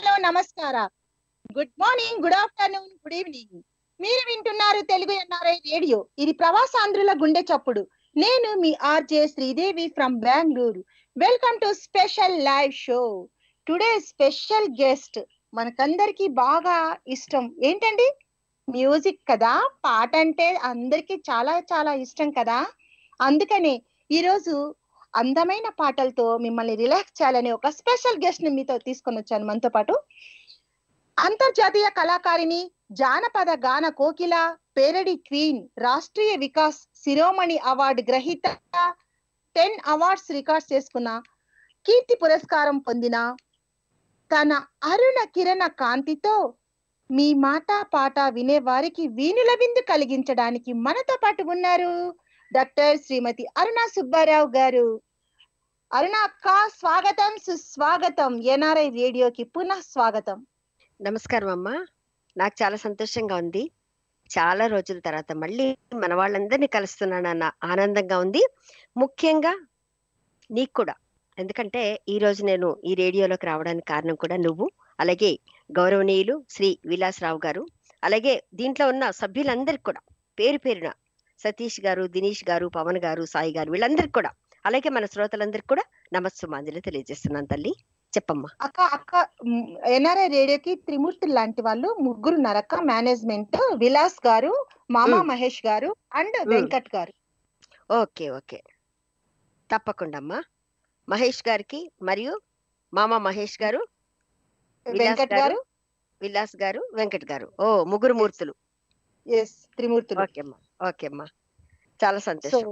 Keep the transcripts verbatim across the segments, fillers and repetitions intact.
Hello నమస్కార good morning, good afternoon, good evening. మీరు వింటున్నారు తెలుగు ఎన్ఆర్ఐ రేడియో. ఇది ప్రవాసాంధ్రుల గుండె చప్పుడు. నేను మీ RJ Sridevi from Bengaluru. Welcome to special live show. Today special guest మనకందరికి బాగా ఇష్టం ఏంటండి? మ్యూజిక్ కదా. పాట అంటే అందరికి చాలా చాలా ఇష్టం కదా. అందుకనే ఈరోజు అందమైన పాటలతో మిమ్మల్ని రిలాక్స్ చేయాలని ఒక స్పెషల్ గెస్ట్ ని మీతో తీసుకొని వచ్చాను మనతో పాటు. అంతర్జాతీయ కళాకారిణి, జానపద గాన కోకిల, parody queen, Rashtriya Vikas Shiromani award గ్రహీత, టెన్ అవార్డ్స్ రికార్డ్ చేసుకున్న, కీర్తి పురస్కారం పొందిన, తన అరుణ కిరణ కాంతితో మీ మాట పాట వినే వారికి వీణుల విందు కలిగించడానికి మనతో పాటు ఉన్నారు డాక్టర్ శ్రీమతి అరుణ సుబ్బారావు గారు. అరుణ అక్క, స్వాగతం సుస్వాగతం. ఎన్ఆర్ఐ రేడియోకి పునః స్వాగతం. నమస్కారం అమ్మా. నాకు చాలా సంతోషంగా ఉంది. చాలా రోజుల తర్వాత మళ్ళీ మన వాళ్ళందరినీ కలుస్తున్నానన్న ఆనందంగా ఉంది. ముఖ్యంగా నీకు కూడా. ఎందుకంటే ఈ రోజు నేను ఈ రేడియోలోకి రావడానికి కారణం కూడా నువ్వు, అలాగే గౌరవనీయులు శ్రీ విలాసరావు గారు, అలాగే దీంట్లో ఉన్న సభ్యులందరికీ కూడా పేరు పేరున సతీష్ గారు, దినేష్ గారు, పవన్ గారు, సాయి గారు, వీళ్ళందరికీ కూడా, అలాగే మన శ్రోతలందరికీ కూడా నమస్సుమాంజలి తెలియజేస్తున్నాను తల్లి. చెప్పమ్మా. అక్క అక్క ఎన్ఆర్ఐ రేడియోకి త్రిమూర్తులు లాంటి వాళ్ళు ముగ్గురు నరక మేనేజ్మెంట్, విలాస్ గారు, మామా మహేష్ గారు అండ్ వెంకట్ గారు. ఓకే ఓకే, తప్పకుండా అమ్మా. మహేష్ గారికి మరియు మామా మహేష్ గారు, వెంకట్ గారు, విలాస్ గారు, వెంకట్ గారు. ఓ ముగ్గురు మూర్తులు. ఎస్, త్రిమూర్తులు. ఓకే అమ్మా, ఓకే అమ్మా, చాలా సంతోషం.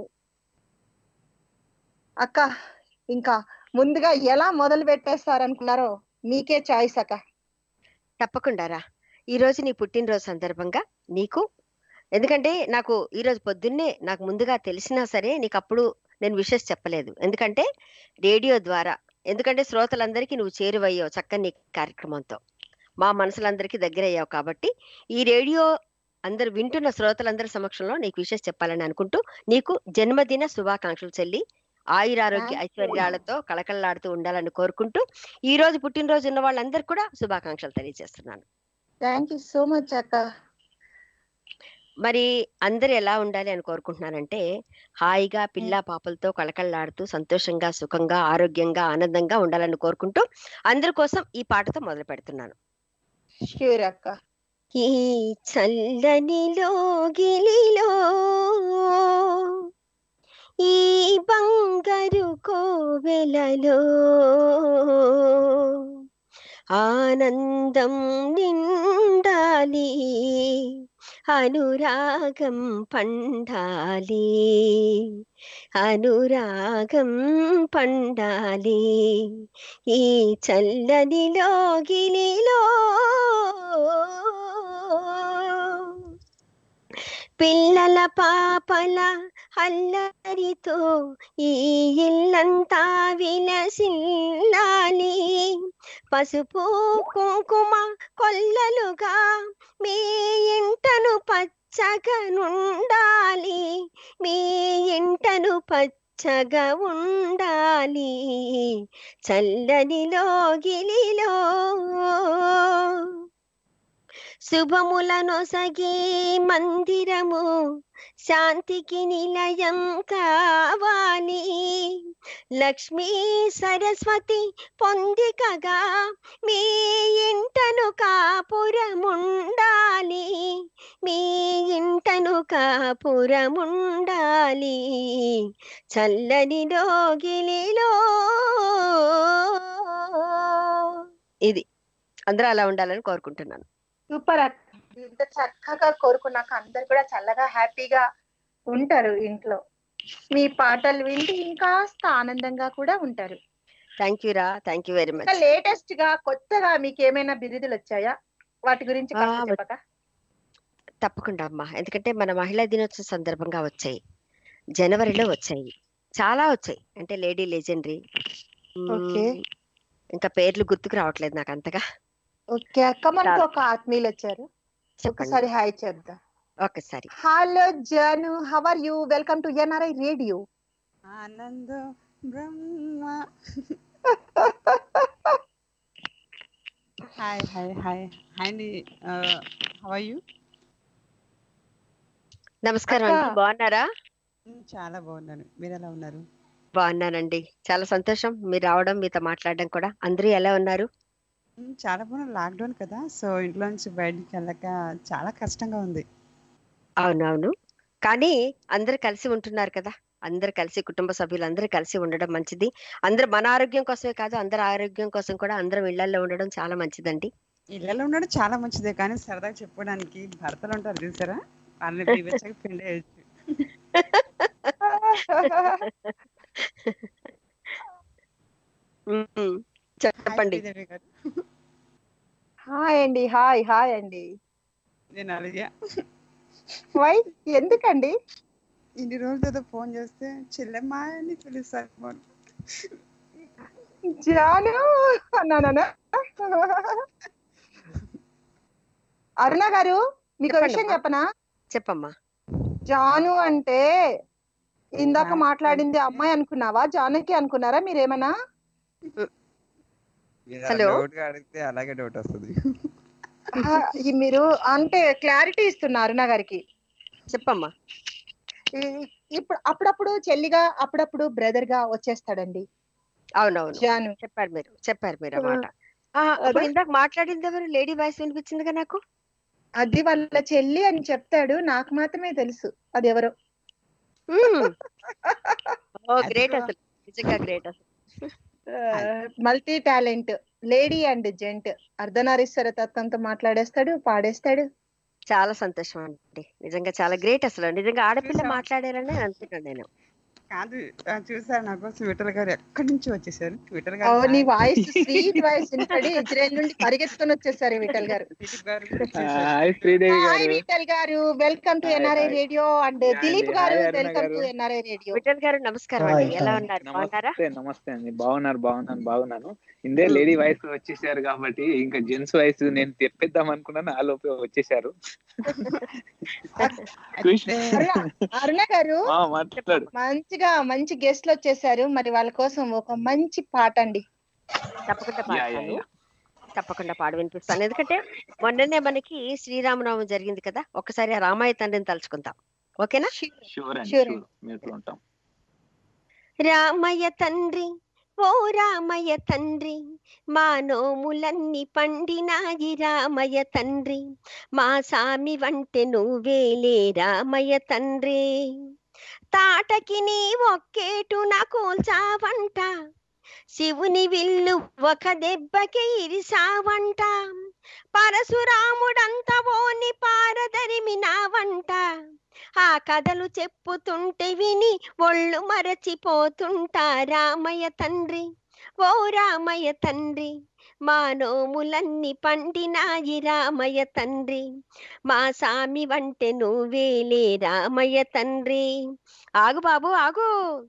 అక్క ఇంకా ముందుగా ఎలా మొదలు పెట్టేస్తారనుకున్నారో మీకే చాయిస్ అక్క. తప్పకుండా రా. ఈ రోజు నీ పుట్టినరోజు సందర్భంగా నీకు, ఎందుకంటే నాకు ఈరోజు పొద్దున్నే నాకు ముందుగా తెలిసినా సరే నీకు అప్పుడు నేను విషెస్ చెప్పలేదు. ఎందుకంటే రేడియో ద్వారా, ఎందుకంటే శ్రోతలందరికీ నువ్వు చేరువయ్యావు చక్కని కార్యక్రమంతో, మా మనసులందరికీ దగ్గర అయ్యావు. కాబట్టి ఈ రేడియో అందరు వింటున్న శ్రోతలందరి సమక్షంలో నీకు విషెస్ చెప్పాలని అనుకుంటూ నీకు జన్మదిన శుభాకాంక్షలు చెల్లి. ఆయురారోగ్య ఐశ్వర్యాలతో కళకళలాడుతూ ఉండాలని కోరుకుంటూ ఈ రోజు పుట్టినరోజు ఉన్న వాళ్ళందరికీ కూడా శుభాకాంక్షలు తెలియజేస్తున్నాను. థ్యాంక్ యూ సో మచ్ అక్క. మరి అందరు ఎలా ఉండాలి అని కోరుకుంటున్నానంటే, హాయిగా పిల్ల పాపలతో కళకళలాడుతూ సంతోషంగా, సుఖంగా, ఆరోగ్యంగా, ఆనందంగా ఉండాలని కోరుకుంటూ అందరి కోసం ఈ పాటతో మొదలు పెడుతున్నాను. ష్యూర్ అక్క. ఈ చల్లనిలో గిలిలో ఈ బంగారు కోవెలలో ఆనందం నిండాలి, అనురాగం పండాలి, అనురాగం పండాలి. ఈ చల్లనిలో గిలిలో పిల్లల పాపల అల్లరితో ఈ ఇల్లంతా విలసిల్లాలి, పసుపు కుంకుమ కొల్లలుగా మీ ఇంటను పచ్చగా ఉండాలి, మీ ఇంటను పచ్చగా ఉండాలి. చల్లనిలో గిలిలో శుభములను సగి మందిరము శాంతికి నిలయం కావాలి, లక్ష్మీ సరస్వతి పొందికగా మీ ఇంటను కాపురముండాలి, మీ ఇంటను కాపురముండాలి. చల్లని గిలిలో. ఇది అందరూ అలా ఉండాలని కోరుకుంటున్నాను. సూపర్ అక్క. ఇంత చక్కగా కోరుకున్నాక అందరు కూడా చల్లగా హ్యాపీగా ఉంటారు ఇంట్లో. మీ పాటలు వింటే ఇంకాస్త ఆనందంగా కూడా ఉంటారు. థ్యాంక్ యూ రా, thank you very much. Latest గా కొత్తగా మీకు ఏమైనా బిరుదులు వచ్చాయా? వాటి గురించి చెప్పక. తప్పకుండా అమ్మా. ఎందుకంటే మన మహిళా దినోత్సవం సందర్భంగా వచ్చాయి, జనవరిలో వచ్చాయి, చాలా వచ్చాయి. అంటే లేడీ లెజెండరీ, ఇంకా పేర్లు గుర్తుకు రావట్లేదు నాకు అంతగా. ఓకే అక్క, మనకు ఒక ఆత్మీయులు వచ్చారు, ఒకసారి హాయ్ చేద్దాం. ఒకసారి. Hello Janu, how are you? Welcome to NRI radio. ఆనందం బ్రహ్మ హాయ్ హాయ్ హాయ్ హాయ్ అండి. How are you? నమస్కారం అక్క అండి, బాగున్నారా? చాలా బాగున్నాను. మీరు ఎలా ఉన్నారు? బాగున్నానండి, చాలా సంతోషం మీరు రావడం, మీతో మాట్లాడడం కూడా. అందరూ ఎలా ఉన్నారు? మ్, చాలా బాగున్నాను. లాక్డౌన్ కదా, సో ఇంట్లో నుంచి బయటికి వెళ్ళక చాలా కష్టంగా ఉంది. అవునవును, కానీ అందరు కలిసి ఉంటున్నారు కదా. అందరు కలిసి, కుటుంబ సభ్యులు అందరూ కలిసి ఉండడం మంచిది. అందరు మన ఆరోగ్యం కోసమే కాదు, అందరి ఆరోగ్యం కోసం కూడా అందరం ఇళ్లలో ఉండడం చాలా మంచిదండి. ఇళ్ళలో ఉండడం చాలా మంచిదే, కానీ సరదాగా చెప్పుకోవడానికి భర్తలు ఉంటారు చూసారా, వాళ్ళని బీవచ్చాక పిండి వేయచ్చు. ఉమ్, హాయ్ చెప్పండి. శ్రీదేవి గారు. హాయ్ అండి, హాయ్ హాయ్ అండి. నేను అలిగా. వై ఎందుకండి? ఇన్ని రోజులతో ఫోన్ చేస్తే చెల్లెమ్మా అని పిలుస్తారు ఫోన్. జాను అన్నానా? అరుణ గారు, మీకు చెప్పండి విషయం అమ్మా, చెప్పనా? చెప్పమ్మా. జాను అంటే ఇందాక జాను మాట్లాడింది అంటే అమ్మాయి అనుకున్నావా, జానకి అనుకున్నారా మీరేమన్నా? మీరు అలా హలో, డౌట్ గా అడిగితే అలాగే డౌట్ వస్తుంది. ఆహా, ఈ మీరు అంటే క్లారిటీ ఇస్తున్నారు అరుణ గారికి. చెప్పమ్మా. ఈ- ఇప్పుడు అప్పుడప్పుడు చెల్లిగా, అప్పుడప్పుడు బ్రదర్ గా వచ్చేస్తాడండి అవునవును, జాను. చెప్పారు మీరు, చెప్పారు మీరు ఆ ఆ, మాట. ఆ, అప్పుడు అదా ఇందాక మాట్లాడింది ఎవరు? లేడీ వాయిస్ వినిపించిందిగా నాకు. అది వాళ్ళ చెల్లి అని చెప్తాడు, నాకు మాత్రమే తెలుసు అది ఎవరో. ఉమ్, ఓ గ్రేట్, అదిగో అసలు నిజంగా గ్రేట్ అసలు. అది- multi talent, lady and gent, అర్ధనారీశ్వర తత్వంతో మాట్లాడేస్తాడు, పాడేస్తాడు. చాలా సంతోషం అండి, నిజంగా చాలా గ్రేట్ అసలు. నిజంగా ఆడపిల్ల చూసాం మాట్లాడారని అనుకుంటున్నాను నేను. కాదు, ఆ, చూసారు నా కోసం విఠల్ గారు ఎక్కడి నుంచి వచ్చేసారు. విఠల్ ఓ, గారు నీ హాయ్. వాయిస్, స్వీట్ వాయిస్ వినపడి ఇజ్రాయెల్ నుండి పరిగెత్తుకొని వచ్చేసారు విఠల్ గారు. దిలీప్ గారు ఆ, వచ్చేసారు. హాయ్ శ్రీదేవి హాయ్ గారు. విఠల్ గారు, welcome to hi NRI hi radio. And yeah అండి. దిలీప్ గారు, హాయ్ అరుణ వెల్కమ్ గారు. To NRI radio. విఠల్ గారు నమస్కారం హాయ్ అండి, ఎలా హాయ్ ఉన్నారు? బాగున్నారా? నమస్తే నమస్తే అండి. బాగున్నారు బాగున్నాను బాగున్నాను. ఇందే ఉమ్, లేడీ వాయిస్ వచ్చేసారు కాబట్టి ఇంకా జెంట్స్ వాయిస్ నేను తెప్పిద్దాం అనుకున్నాను, ఆ లోపే వచ్చేసారు. కృష్ణ అయితే అరుణ అరుణ గారు, ఆ, మాట్లాడు. చెప్పమ్మా. మంచిగా మంచి గెస్ట్లు వచ్చేసారు, మరి వాళ్ళ కోసం ఒక మంచి పాట అండి. తప్పకుండా యా యా పాడతాను, యా తప్పకుండా పాడి వినిపిస్తాను. ఎందుకంటే మొన్ననే మనకి శ్రీరామనవమి జరిగింది కదా, ఒక్కసారి ఆ రామాయ తండ్రిని తలుచుకుందాం. ఓకేనా? షూర్ అండి, షూర్ షూర్ మీరు ఉంటాం. రామయ్య తండ్రి, ఓ రామయ్య తండ్రి, మా నోములన్నీ పండినాయి రామయ్య తండ్రి, మా సామి వంటె నువ్వేలే రామయ్య తండ్రి, తాటకి నీ ఒక్కేటు నా కూల్చావంట, శివుని విల్లు ఒక దెబ్బకి ఇరిసావంట, పరశురాముడంత ఓని పారదరిమినావంట, ఆ కథలు చెప్పుతుంటే విని ఒళ్ళు మరచిపోతుంటా రామయ్య తండ్రి, ఓ రామయ్య తండ్రి, మా నోములన్నీ పండినాయి రామయ్య తండ్రి, మా సామి వంటె నువ్వేలే రామయ్య తండ్రి. ఆగు బాబు ఆగు,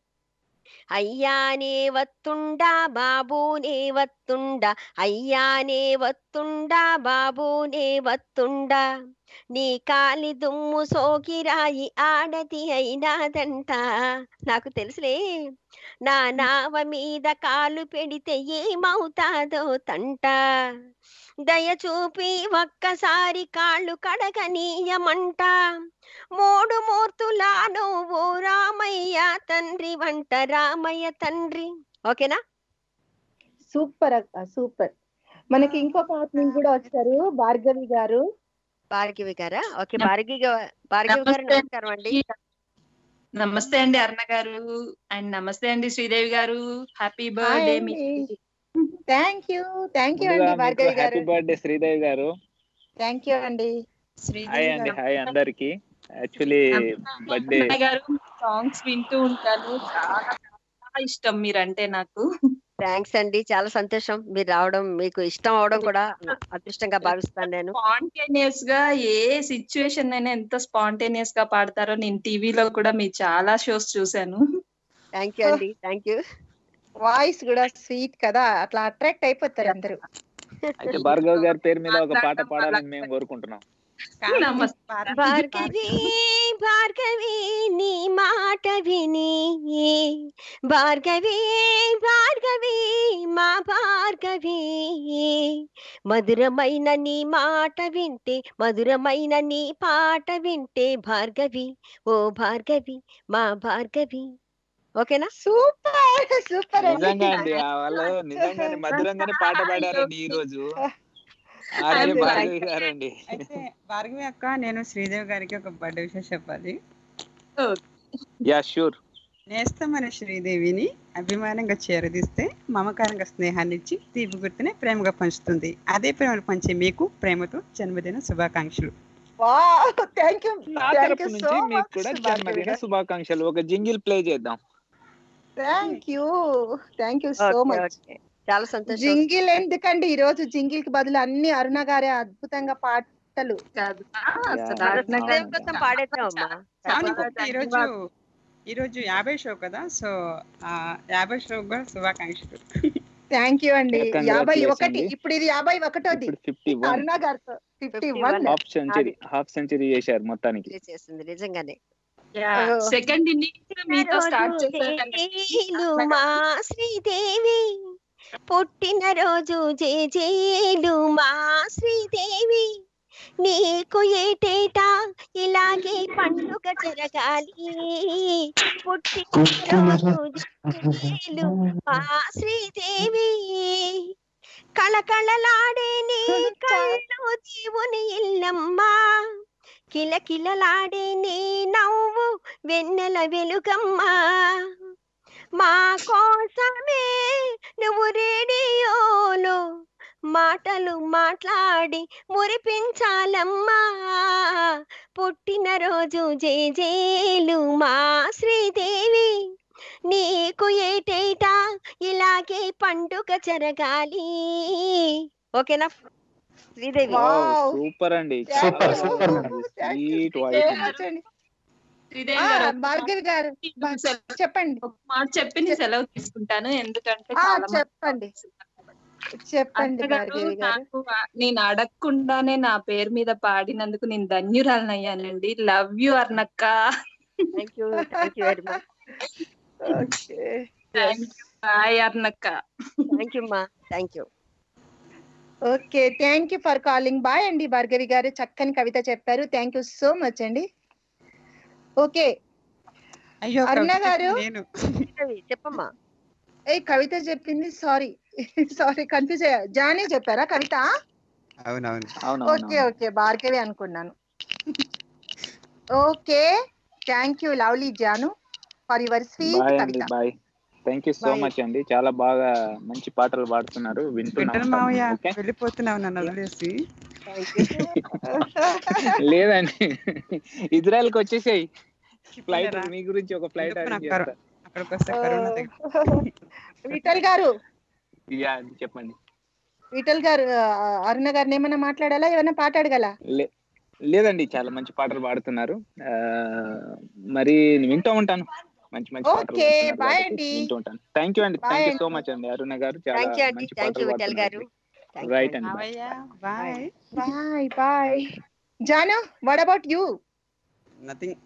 అయ్యానే వత్తుండా బాబూనే వత్తుండా, అయ్యానే వత్తుండా బాబూనే వత్తుండా, నీ కాలి దుమ్ము సోకిరాయి ఆడది అయినాదంట. నాకు తెలుసులే, నా నావ మీద కాలు పెడితే ఏమవుతాదో తంట, దయ చూపి ఒక్కసారి కాళ్ళు కడగనీయమంట, మూడు మూర్తులా నువ్వు రామయ్య తండ్రి వంట రామయ్య తండ్రి. ఓకేనా? సూపర్ అక్క, సూపర్. మనకి ఇంకొక ఆత్మీయులు కూడా వచ్చారు, భార్గవి గారు. భార్గవి గారా? ఓకే, భార్గవి గా- భార్గవి గారు నమస్తే నమస్కారం అండి. నమస్తే అండి అరుణ గారు, అండ్ నమస్తే అండి శ్రీదేవి గారు. హ్యాపీ హాయ్ బర్త్డే అండి, మీకు. థ్యాంక్ యూ థ్యాంక్ యూ ముందుగా అండి మీకు భార్గవి హ్యాపీ గారు. బర్త్డే శ్రీదేవి గారు. థ్యాంక్ యూ అండి. హాయ్ శ్రీదేవి అండి, గారు, హాయ్ అందరికి. యాక్చువల్లీ బర్త్డే అరుణ గారు సాంగ్స్ వింటూ ఉంటాను, చాలా చాలా ఇష్టం మీరంటే నాకు. థ్యాంక్స్ అండి, చాలా సంతోషం మీరు రావడం, మీకు ఇష్టం అవడం కూడా అదృష్టంగా భావిస్తాను నేను. స్పాంటేనియస్ గా ఏ సిచ్యువేషన్ అయినా ఎంత స్పాంటేనియస్ గా పాడతారో, నేను టీవీలో కూడా మీ చాలా షోస్ చూశాను. థ్యాంక్ యూ అండి, థ్యాంక్ యూ. వాయిస్ కూడా స్వీట్ కదా, అట్లా అట్రాక్ట్ అయిపోతారు అందరూ. అయితే భార్గవ్ గారి పేరు మీద ఒక పాట మాట్లాడడం పాడాలని వల్ల మేము కోరుకుంటున్నాం. కాదు, నమస్తే. భారతి భార్గవి భార్గవి భార్గవి నీ మాట విని, భార్గవి భార్గవి మా భార్గవి, మధురమైన నీ మాట వింటే, మధురమైన నీ పాట వింటే భార్గవి, ఓ భార్గవి మా భార్గవి. ఓకేనా? సూపర్ సూపర్ అండి. నిజంగా అండి ఆ వాళ్ళు నిజంగానే మధురంగానే పాట పాడారండి ఈ రోజు. ఆర్జే అదే. భార్గవి గారండి. అయితే భార్గవి అక్క, నేను శ్రీదేవి గారికి ఒక బర్త్డే విషయం చెప్పాలి. Yeah sure. నేస్తమనే శ్రీదేవిని అభిమానంగా చేరదీస్తే, మమకారంగా స్నేహాన్ని ఇచ్చి, తీపి గుర్తునే ప్రేమగా పంచుతుంది. అదే ప్రేమను పంచే మీకు ప్రేమతో జన్మదిన శుభాకాంక్షలు. వావ్, థ్యాంక్ యూ నా థ్యాంక్ తరపు యూ నుంచి సో మీకు మచ్ కూడా భార్గవి జన్మదిన గారు. శుభాకాంక్షలు. ఒక జింగిల్ ప్లే చేద్దాం. Thank you thank you so okay much. Okay చాలా సంతోషం. జింగిల్ ఎందుకండి, ఈ రోజు జింగిల్ కి బదులు అన్ని అరుణ గారే అద్భుతంగా పాటలు. కాదు. ఆ, అసలు యా, మన అరుణ శ్రీదేవి గారు కోసం చాలా పాడేద్దాం అమ్మా. చాలా అవును, చాలా ఇంకొకటి ఈరోజు ధన్యవాదాలు. ఈరోజు యాభై షో కదా, సో ఆ యాభై షో కూడా శుభాకాంక్షలు. థ్యాంక్ యూ అండి. Congratulations యాభై ఒకటి, అండి. ఇప్పుడు ఇది యాభై ఒకటోది ఇప్పుడు ఫిఫ్టీ వన్ అరుణ గారితో. Fifty fifty one one half century half century చేశారు మొత్తానికి. చేస్తుంది నిజంగానే. సెకండ్ ఇన్నింగ్స్ మీతో స్టార్ట్ చేశారండి. జేజేలు మా శ్రీదేవి, పుట్టినరోజు జేజేలు మా శ్రీదేవి, నీకు ఏటేటా ఇలాగే పండుగ జరగాలి, పుట్టినరోజు జేజేలు మా శ్రీదేవి, కళకళలాడే నీ కళ్ళు దేవుని ఇల్లమ్మా, కిలకిలలాడే నీ నవ్వు వెన్నెల వెలుగమ్మా, మా కోసమే నువ్వు రేడియోలో మాటలు మాట్లాడి మురిపించాలమ్మా, పుట్టినరోజు జేజేలు మా శ్రీదేవి, నీకు ఏటేటా ఇలాగే పండుగ జరగాలి. ఓకేనా శ్రీదేవి? వావ్. సూపర్ అండి. Super, చాలా super బాగుంది. madam. Sweet so voice much అండి. శ్రీదేవి ఆ, గారు భార్గవి గారు బా- సెలవు- చెప్పండి ఒక మాట చెప్పి నేను సెలవు తీసుకుంటాను, ఎందుకంటే ఆ, చాలా మంది చెప్పండి చెప్పండి అత్తగారు భార్గవి గారు. నాకు ఆ- నేను అడగకుండానే నా పేరు మీద పాడినందుకు నేను ధన్యురాలనయ్యానండి. లవ్ యు అర్నక్క. Thank you thank you very much. Okay thank you. Bye అర్నక్క. థ్యాంక్ యూ అమ్మా. Thank you. Okay thank you for calling. Bye అండి భార్గవి గారు, చక్కని కవిత చెప్పారు. థ్యాంక్ యూ సో మచ్ అండి. ఓకే అయ్యో అరుణ కవిత గారు. నేను శ్రీదేవి చెప్పమ్మా. ఏ కవిత చెప్పింది, సారీ సారీ కన్ఫ్యూజ్ అయ్యా. జానీ చెప్పారా కవిత? అవునవును. ఓకే అవునవును. ఓకే భార్గవి అనుకున్నాను. Okay thank you lovely Janu for your sweet bye అండి. కవిత. Bye. Thank you so Bye. Much అండి. చాలా బాగా మంచి పాటలు పాడుతున్నారు. వింటర్ వింటున్నాం. మావయ్య ఓకే వెళ్ళిపోతున్నావు నన్ను వదిలేసి. లేదండి, ఇజ్రాయెల్ కి వచ్చేసాయి ఫ్లైట్. వెళ్ళరా? మీ గురించి ఒక ఫ్లైట్ ఎందుకు అరేంజ్ నాకు చేస్తా. అక్కడికి వస్తే కరోనా దగ్గర విఠల్ గారు యా, చెప్పండి. విఠల్ గారు ఆ, అరుణ గారిని ఏమైనా మాట్లాడాలా, ఏమైనా పాట అడగాల? లే లేదండి, చాలా మంచి పాటలు పాడుతున్నారు. ఆ, మరి నేను వింటూ ఉంటాను. మంచి మంచి పాటలు ఓకే పాడుతున్నారు బాయ్ కాబట్టి అండి. వింటూ ఉంటాను. థ్యాంక్ యూ అండి. Bye థ్యాంక్ యూ అండి. సో మచ్ అండి అరుణ గారు. చాలా థ్యాంక్ యూ అండి. మంచి థ్యాంక్ యూ పాటలు విఠల్ గారు. పాడుతున్నారు. Thank you రైట్ అండి. అండి. మావయ్య bye. Bye bye. Janu what about you? Nothing.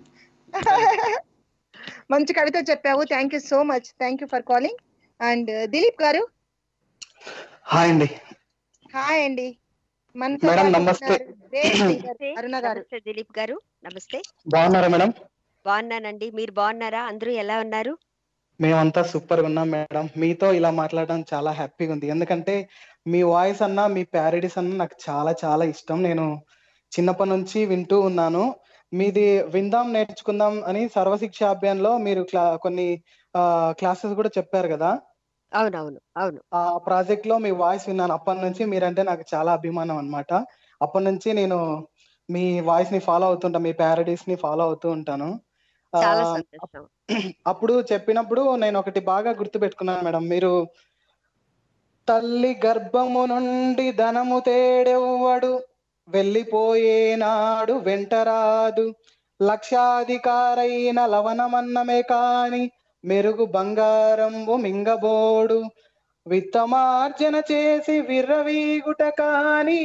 మంచి కవిత చెప్పావు. Thank you so much. Thank you for calling. And Dilip గారు హాయ్ అండి. హాయ్ అండి. మనతో మేడం, పాటు నమస్తే. ఉన్నారు రేవతి గారు, అరుణ గారు. నమస్తే దిలీప్ గారు. నమస్తే. బాగున్నారా మేడం? బాగున్నానండి. మీరు బాగున్నారా? అందరూ ఎలా ఉన్నారు? మేమంతా సూపర్ గా ఉన్నాం మేడం. మీతో ఇలా మాట్లాడడం చాలా హ్యాపీగా ఉంది. ఎందుకంటే మీ వాయిస్ అన్నా మీ ప్యారడీస్ అన్నా నాకు చాలా చాలా ఇష్టం. నేను చిన్నప్పటి నుంచి వింటూ ఉన్నాను. మీది విందాం నేర్చుకుందాం అని సర్వశిక్ష అభియాన్లో మీరు క్లా కొన్ని క్లాసెస్ కూడా చెప్పారు కదా. అవునవును అవును. ఆ ప్రాజెక్ట్ లో మీ వాయిస్ విన్నాను. అప్పటి నుంచి మీరంటే నాకు చాలా అభిమానం అన్నమాట. అప్పటి నుంచి నేను మీ వాయిస్ ని ఫాలో అవుతుంటా, మీ ప్యారడీస్ ని ఫాలో అవుతూ ఉంటాను. ఆ, చాలా సంతోషం. అప్పుడు చెప్పినప్పుడు నేను ఒకటి బాగా గుర్తు పెట్టుకున్నాను మేడం. మీరు తల్లి గర్భము నుండి ధనము తేడెవ్వడు, వెళ్ళిపోయేనాడు వెంటరాదు, లక్షాధికారైన లవణమన్నమే కాని మెరుగు బంగారంబు మింగబోడు, విత్తమార్జన చేసి విర్రవీగుట కాని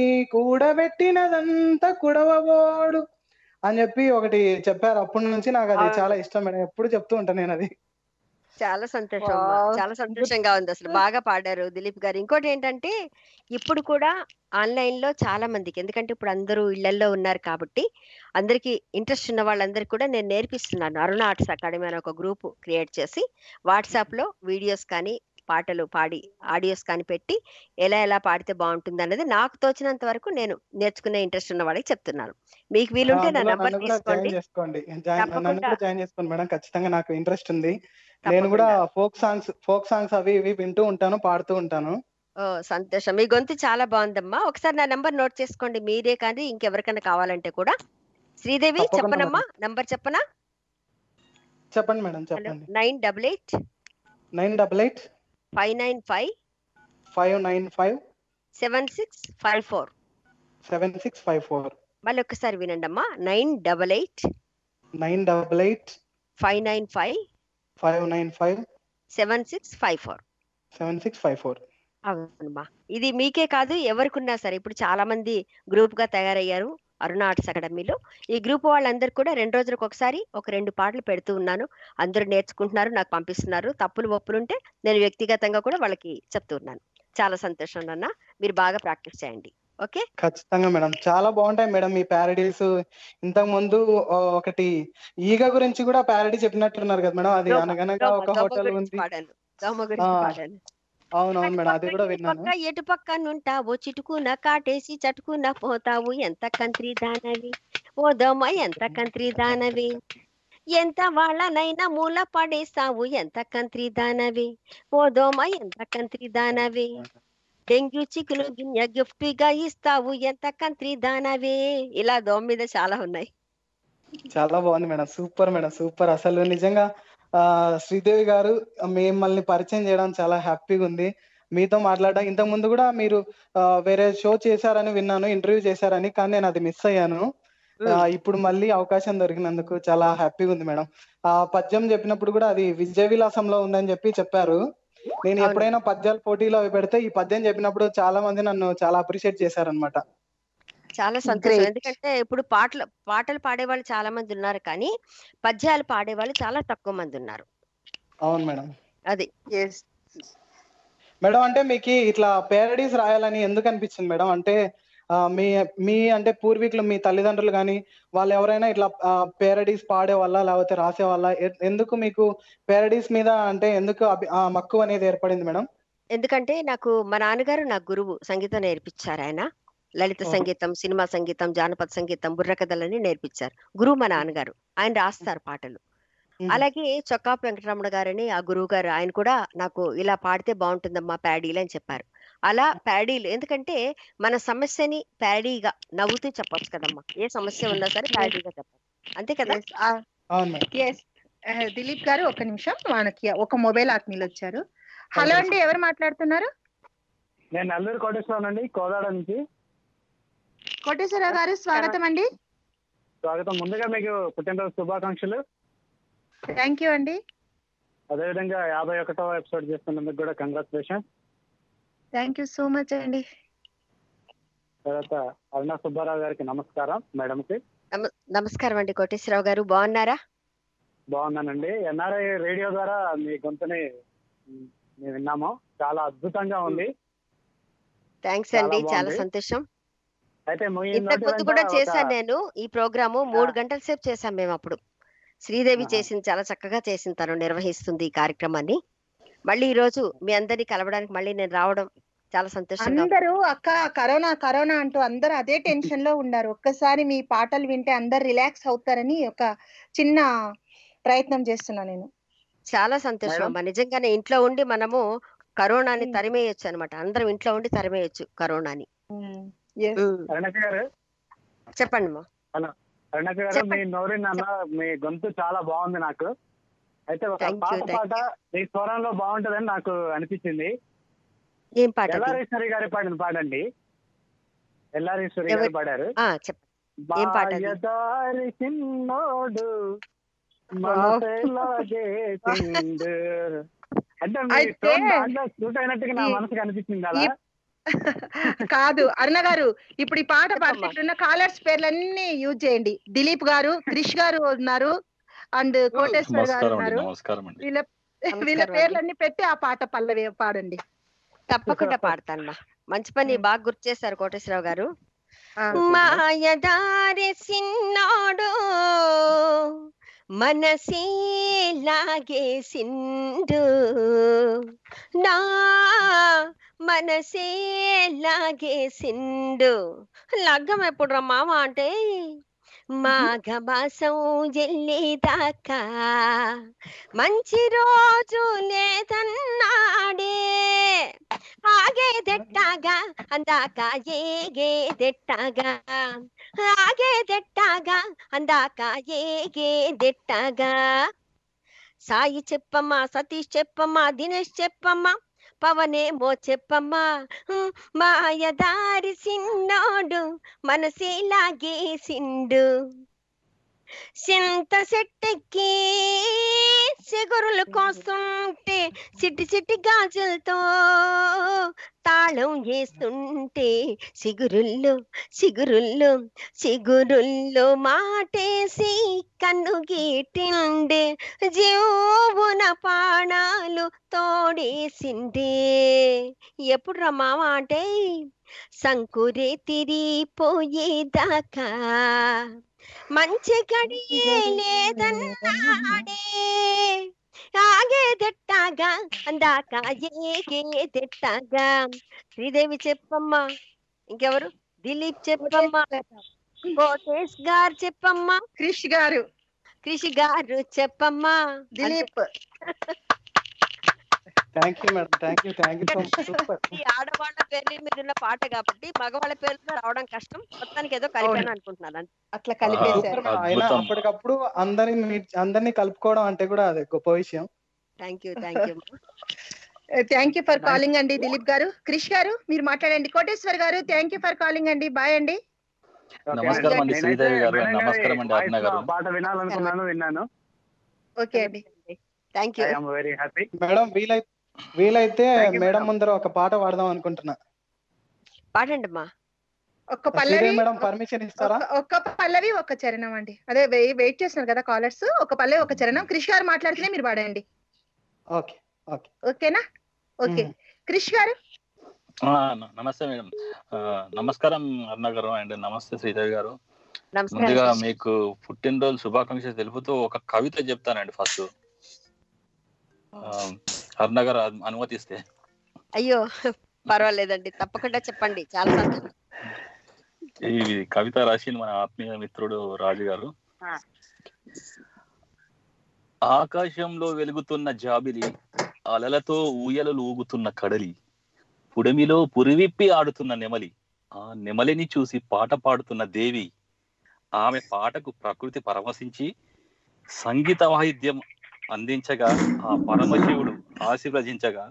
కూడబెట్టినదంతా కుడవబోడు అని చెప్పి ఒకటి చెప్పారు. అప్పటి నుంచి నాకు అది చాలా ఇష్టం మేడం, ఎప్పుడు చెప్తూ ఉంటాను నేను అది. చాలా సంతోషం అమ్మా, వావ్. చాలా సంతోషంగా ఉంది. అసలు బాగా పాడారు దిలీప్ గారు. ఇంకోటి ఏంటంటే ఇప్పుడు కూడా ఆన్లైన్ లో చాలా మందికి, ఎందుకంటే ఇప్పుడు అందరూ ఇళ్లలో ఉన్నారు కాబట్టి అందరికి ఇంట్రెస్ట్ ఉన్న వాళ్ళందరికీ కూడా నేను నేర్పిస్తున్నాను. అరుణ ఆర్ట్స్ అకాడమీ అనే ఒక గ్రూప్ క్రియేట్ చేసి వాట్సాప్ లో వీడియోస్ కానీ పాటలు పాడి ఆడియోస్ కానీ పెట్టి ఎలా ఎలా పాడితే బాగుంటుంది అన్నది నాకు తోచినంత వరకు నేను నేర్చుకునే ఇంట్రెస్ట్ ఉన్న వాళ్ళకి చెప్తున్నాను. మీకు ఆ, వీలుంటే నా అందులో నంబర్ నన్ను కూడా తీసుకోండి. జాయిన్ చేసుకోండి, జాయిన్ నన్ను తప్పకుండా కూడా జాయిన్ చేసుకోండి మేడం, ఖచ్చితంగా నాకు ఇంట్రెస్ట్ ఉంది. నేను కూడా తప్పకుండా ఫోక్ సాంగ్స్ ఫోక్ సాంగ్స్ అవి ఇవి వింటూ ఉంటాను, పాడుతూ ఉంటాను. ఓ సంతోషం. మీ గొంతు చాలా బాగుందమ్మా. ఒకసారి నా నంబర్ నోట్ చేసుకోండి, మీరే కానీ ఇంకెవరికైనా కావాలంటే కూడా. శ్రీదేవి తప్పకుండా చెప్పనమ్మా, మేడం. నంబర్ చెప్పనా? చెప్పండి మేడం, హలో, చెప్పండి. Nine double eight nine double eight five nine five five nine five seven six five four. Seven six five four. మళ్ళీ ఒక్కసారి వినండి అమ్మా. Nine double eight nine double eight five nine five five nine five seven six five four. Seven six five four. అవునమ్మా, ఇది మీకే కాదు ఎవరికున్నా సరే. ఇప్పుడు చాలా మంది గ్రూప్ గా తయారయ్యారు అరుణ ఆర్ట్స్ అకాడమీలో. ఈ గ్రూప్ వాళ్ళందరూ కూడా రెండు రోజులకు ఒకసారి ఒక రెండు పాటలు పెడుతూ ఉన్నాను. అందరూ నేర్చుకుంటున్నారు, నాకు పంపిస్తున్నారు. తప్పులు ఒప్పులుంటే నేను వ్యక్తిగతంగా కూడా వాళ్ళకి చెప్తూ ఉన్నాను. చాలా సంతోషం నాన్న, మీరు బాగా ప్రాక్టీస్ చేయండి. ఓకే, ఖచ్చితంగా మేడం, చాలా బాగుంటాయి మేడం మీ ప్యారడీస్. ఇంతకు ముందు ఆ, ఒకటి ఈగ గురించి కూడా ప్యారడీ చెప్పినట్టున్నారు కదా మేడం, అది దోమ అనగనగా దోమ ఒక దోమ హోటల్ గురించి ఉంది. పాడాను, దోమ ఆ గురించి పాడాను. అవునవును మేడం, అది అటుపక్క కూడా విన్నాను. ఇటుపక్క ఎటుపక్క నుంటావు, చిటుకున కాటేసి చటుకున పోతావు, ఎంత కంత్రి దానవి ఓ దోమ, ఎంత కంత్రి దానవి, ఎంత వాళ్ళనైనా మూల పడేస్తావు, ఎంత కంత్రి దానవి ఓ దోమ, ఎంత కంత్రి దానవి, డెంగ్యూ చికులు గిన్నె గిఫ్ట్ గా ఇస్తావు, ఎంత కంత్రి దానవే. ఇలా దోమ మీద చాలా ఉన్నాయి. చాలా బాగుంది మేడం, సూపర్ మేడం, సూపర్. అసలు నిజంగా ఆ శ్రీదేవి గారు మిమ్మల్ని పరిచయం చేయడం చాలా హ్యాపీగా ఉంది. మీతో మాట్లాడడం, ఇంతకు ముందు కూడా మీరు ఆ, వేరే షో చేశారని విన్నాను, ఇంటర్వ్యూ చేశారని, కానీ నేను అది మిస్ అయ్యాను. ఆ, ఉమ్, ఇప్పుడు మళ్ళీ అవకాశం దొరికినందుకు చాలా హ్యాపీగా ఉంది మేడం. ఆ పద్యం చెప్పినప్పుడు కూడా అది విజయ విలాసంలో ఉందని చెప్పి చెప్పారు. నేను అవును, ఎప్పుడైనా పద్యాల పోటీలో అవి పెడితే ఈ పద్యం చెప్పినప్పుడు చాలా మంది నన్ను చాలా అప్రిషియేట్ చేశారనమాట. చాలా సంతోషం. గ్రేట్. ఎందుకంటే ఇప్పుడు పాటలు పాటలు పాడేవాళ్ళు చాలా మంది ఉన్నారు, కానీ పద్యాలు పాడేవాళ్ళు చాలా తక్కువ మంది ఉన్నారు. అవును మేడం. అది ఎస్. మేడం, అంటే మీకు ఇట్లా పేరడీస్ రాయాలని ఎందుకు అనిపించింది మేడం? అంటే ఆ, మీ మీ అంటే పూర్వీకులు, మీ తల్లిదండ్రులు కానీ వాళ్ళు ఎవరైనా ఇట్లా పేరడీస్ పాడే వాళ్ళ లేకపోతే రాసే వాళ్ళ, ఎ- ఎందుకు మీకు పేరడీస్ మీద అంటే ఎందుకు అభి- ఆ, మక్కువ అనేది ఏర్పడింది మేడం? ఎందుకంటే నాకు మా నాన్నగారు నా గురువు, సంగీతం నేర్పించారు ఆయన. లలిత ఓహో. సంగీతం, సినిమా సంగీతం, జానపద సంగీతం, బుర్రకథలని నేర్పించారు. గురువు మా నాన్నగారు, ఆయన రాస్తారు పాటలు. మ్మ్. అలాగే చొక్కాపు వెంకటరమణ గారని ఆ గురువు గారు, ఆయన కూడా నాకు ఇలా పాడితే బాగుంటుందమ్మా ప్యాడీలు అని చెప్పారు. అలా ప్యాడీలు, ఎందుకంటే మన సమస్యని ప్యాడీగా నవ్వుతూ చెప్పొచ్చు కదమ్మా. ఏ సమస్య ఉన్నా సరే ప్యాడీగా చెప్పాలి, అంతే కదా. ఎస్. అవును మేడం. ఎస్. దిలీప్ గారు ఒక నిమిషం, మనకి ఒక మొబైల్ ఆత్మీయులు వచ్చారు. హలో అండి, ఎవరు మాట్లాడుతున్నారు? నేను నల్లూరు కోటేశ్వరం అండి, కోదాడ నుంచి. కోటేశ్వరరావు గారు స్వాగతం అండి. స్వాగతం. ముందుగా మీకు పుట్టినరోజు శుభాకాంక్షలు. థ్యాంక్ యూ అండి. అదేవిధంగా యాభై ఒకటో ఎపిసోడ్ చేస్తున్నందుకు కూడా congratulation. Thank you so much అండి. తర్వాత అరుణ సుబ్బారావు గారికి నమస్కారం, మేడంకి. నమ- నమస్కారం అండి కోటేశ్వరరావు గారు, బాగున్నారా? బాగున్నానండి. ఎన్ఆర్ఐ రేడియో ద్వారా మీ గొంతుని మ్, మేము విన్నాము, చాలా అద్భుతంగా ఉంది. థ్యాంక్స్ చాలా అండి, చాలా బాగుంది. సంతోషం. అయితే మీ ఇంతకు నోటి ముందు వెంట కూడా ఒక చేశాను నేను ఈ ప్రోగ్రాము, మూడు ఆ. గంటల సేపు చేశాం మేము అప్పుడు. శ్రీదేవి ఆహా. చేసింది, చాలా చక్కగా చేసింది, తను నిర్వహిస్తుంది ఈ కార్యక్రమాన్ని. మళ్ళీ ఈ రోజు మీ అందరినీ కలవడానికి మళ్ళీ నేను రావడం చాలా సంతోషంగా ఉంది. అందరూ అక్క కరోనా కరోనా అంటూ అందరూ అదే టెన్షన్ లో ఉన్నారు. ఒక్కసారి మీ పాటలు వింటే అందరు రిలాక్స్ అవుతారని ఒక చిన్న ప్రయత్నం చేస్తున్నా నేను. చాలా సంతోషం మేడం? అమ్మా, నిజంగానే ఇంట్లో ఉండి మనము కరోనాని ఉమ్. తరిమేయొచ్చు అనమాట. అందరం ఇంట్లో ఉండి తరిమేయొచ్చు కరోనాని. ఉమ్. Yes. ఉమ్, అరుణక్క గారు, చెప్పండి అమ్మా. హలో అరుణక్క గారు, మీ చెప్పండి. నోరిన్ అన్న మీ గొంతు చాలా బాగుంది నాకు. అయితే ఒక Thank you, పాత thank పాట మీ స్వరంలో బాగుంటుందని నాకు అనిపించింది. ఏం పాట అది? ఎల్లారేశ్వరి గారి పాడిన పాడండి. ఎల్లారేశ్వరి గారు ఎవరు? పాడారు. ఆ, చెప్పండి. ఏం పాట అది? బాయదారి చిన్నోడు మనసెలాగే తిండు అంటే మీ అయితే tone దాంట్లో సూట్ అయినట్టుగా నా ఈ- మనసుకు అనిపించింది అలా. ఈ- కాదు అరుణ గారు, ఇప్పుడు ఈ పాట చెప్పమ్మా. పాడుతున్న కాలర్స్ పేర్లన్నీ యూజ్ చేయండి. దిలీప్ గారు, క్రిష్ గారు ఉన్నారు, అండ్ కోటేశ్వర్ గారు నమస్కారం అండి ఉన్నారు. నమస్కారం అండి వీళ్ళ వీళ్ళ నమస్కారం అండి. పేర్లన్నీ పెట్టి ఆ పాట పల్లవి పాడండి. తప్పకుండా పాడతానమ్మా. మంచి పని, ఉమ్. బాగా గుర్తు చేశారు కోటేశ్వరరావు గారు. ఆ, మాయదారి సిన్నోడు మనసే లాగేసిండు, నా మనసే లాగేసిండు. లగ్గం ఎప్పుడు రా మామ అంటే మాఘమాసం ఎల్లేదాకా మంచి రోజు లేదన్నాడే, ఆగేదెట్టాగా అందాక ఏగేదెట్టాగా, ఆగేదెట్టాగా అందాక ఏగేదెట్టాగా. సాయి చెప్పమ్మా, సతీష్ చెప్పమ్మా, దినేష్ చెప్పమ్మా, పవనేమో చెప్పమ్మా. ఉమ్, మాయదారి సిన్నోడు మనసే లాగేసిండు, సింత సెట్టెక్కి సిగురులు కోస్తుంటే సిట్టి సిట్టి గాజులతో తాళం వేస్తుంటే సిగురుల్లో సిగురుల్లో సిగురుల్లో మాటేసి కన్ను గీటిండే, జీవున పాణాలు తోడేసిండే. ఎప్పుడు రా మామ అంటే సంకురే తిరిగిపోయేదాకా మంచి గడియే లేదన్నాడే, ఆగేదెట్టాగా అందాక ఏగేదెట్టాగా. శ్రీదేవి చెప్పమ్మా. ఇంకెవరు? దిలీప్ చెప్పమ్మా, కోటేష్ గారు చెప్పమ్మా, క్రిష్ గారు, కృషి గారు చెప్పమ్మా. Dilip. Thank you madam, thank you thank you so much. Super. ఈ ఆడవాళ్ళ పేర్ల మీద ఉన్న పాట కాబట్టి మగవాళ్ళ పేర్లు రావడం కష్టం. మొత్తానికి ఏదో కలిపాను అనుకుంటున్నాను అంతే. అట్లా సూపర్ కలిపేశారు. మేడం. అయినా అద్భుతం. అప్పటికప్పుడు అందరిని మీట్- అందరినీ కలుపుకోవడం అంటే కూడా అదే గొప్ప విషయం. Thank you thank you. Thank you for calling అండి దిలీప్ గారు. క్రిష్ గారు మీరు మాట్లాడండి. కోటేశ్వర్ గారు థ్యాంక్ యూ ఫర్ కాలింగ్ అండి. బాయ్ అండి. ఓకే నమస్కారం అండి నేనైతే శ్రీదేవి గారు, మేడం గారి నమస్కారం అండి అరుణ వాయిస్ గారు. ఆ పాట వినాలనుకున్నాను, విన్నాను. ఓకే అండి. Thank you. I am very happy. Madam వీలైతే వీలైతే Thank you, మేడం madam. ముందర ఒక పాట పాడదాం అనుకుంటున్నా. పాడండి అమ్మా. ఒక్క పల్లవి, శ్రీదేవి మేడం పర్మిషన్ ఇస్తారా? ఒక్క- ఒక్క పల్లవి ఒక చరణం అండి. అదే వెయిట్ చేస్తున్నారు కదా కాలర్స్. ఒక పల్లవి ఒక చరణం. క్రిష్ గారు మాట్లాడుతూనే మీరు పాడండి. Okay okay. ఓకేనా? ఓకే. మ్మ్. క్రిష్ గారు. ఆ, న- నమస్తే మేడం. ఆ, నమస్కారం అరుణ గారు అండ్ నమస్తే శ్రీదేవి గారు. నమస్కారం. ముందుగా కృషి. మీకు పుట్టినరోజు శుభాకాంక్షలు తెలుపుతూ ఒక కవిత చెప్తానండి ఫస్ట్, అరుణ గారు అను- అనుమతిస్తే. అయ్యో పర్వాలేదండి, తప్పకుండా చెప్పండి. చాలా సంతోషం. ఈ కవిత రాసింది మన ఆత్మీయ మిత్రుడు రాజు గారు. ఆకాశంలో వెలుగుతున్న జాబిలి, అలలతో ఊయలలు ఊగుతున్న కడలి, పుడమిలో పురివిప్పి ఆడుతున్న నెమలి, ఆ నెమలిని చూసి పాట పాడుతున్న దేవి, ఆమె పాటకు ప్రకృతి పరవశించి సంగీత వాయిద్యం అందించగా ఆ పరమశివుడు ఆశీర్వదించగా.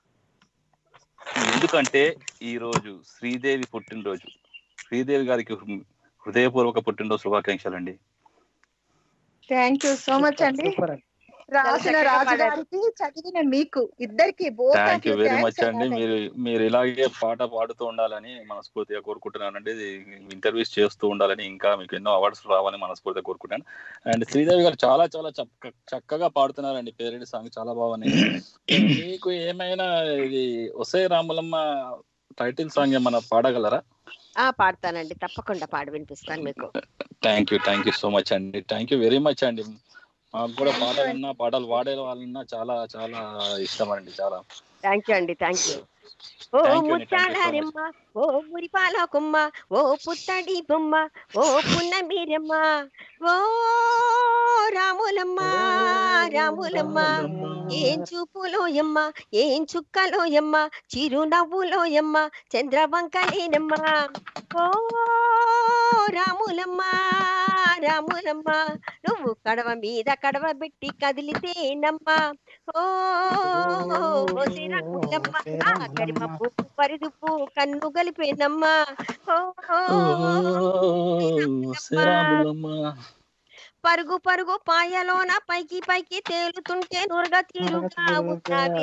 ఎందుకంటే ఈ రోజు శ్రీదేవి పుట్టినరోజు. శ్రీదేవి గారికి హృదయపూర్వక పుట్టినరోజు శుభాకాంక్షలు అండి. థ్యాంక్ యూ సో మచ్ అండి. సూపర్ అండి. రాసిన చక్కగా రాజు పాడారు. గారికి, చదివిన మీకు ఇద్దరికి థ్యాంక్ యూ వెరీ మచ్ అండి. మీరు మీరు ఇలాగే పాట పాడుతూ ఉండాలని మనస్ఫూర్తిగా కోరుకుంటున్నానండి. ఇంటర్వ్యూస్ చేస్తూ ఉండాలని, ఇంకా మీకు ఎన్నో అవార్డ్స్ రావాలని మనస్ఫూర్తిగా కోరుకుంటాను. అండ్ శ్రీదేవి గారు చాలా చాలా చక్క చక్కగా పాడుతున్నారండి. పేరెంట్ సాంగ్ చాలా బాగున్నాయి. మీకు ఏమైనా ఇది ఒసే రాములమ్మ టైటిల్ సాంగ్ ఏమైనా పాడగలరా? ఆ పాడతానండి, తప్పకుండా పాడి వినిపిస్తాను మీకు. Thank you thank you so much అండి. థ్యాంక్ యూ వెరీ మచ్ అండి. మాకు కూడా పాట విన్నా, పాటలు పాడే వాళ్ళన్నా చాలా చాలా ఇష్టం అండి. చాలా థ్యాంక్ యూ అండి. Thank you. ఓ Thank you అండి. Thank you so ముత్యాలరెమ్మ, ఓ మురిపాల కొమ్మ, ఓ పుత్తడి బొమ్మ, ఓ పున్నమీరమ్మ, ఓ రాములమ్మ రాములమ్మ, ఏం చూపులోయమ్మ, ఏం చుక్కలోయమ్మ, చిరునవ్వులోయమ్మ, చంద్రవంకలేనమ్మ, ఓ రాములమ్మ రాములమ్మ, నువ్వు కడవ మీద కడవ పెట్టి కదిలితేనమ్మ, ఓ రాములమ్మ, ఆ కరిమప్పు పరిదుప్పు కన్ను గలిపేనమ్మా, ఓ రాములమ్మ. పరుగు పరుగు పాయలోన పైకి పైకి తేలుతుంటే నురగ తీరుగా ఉన్నవి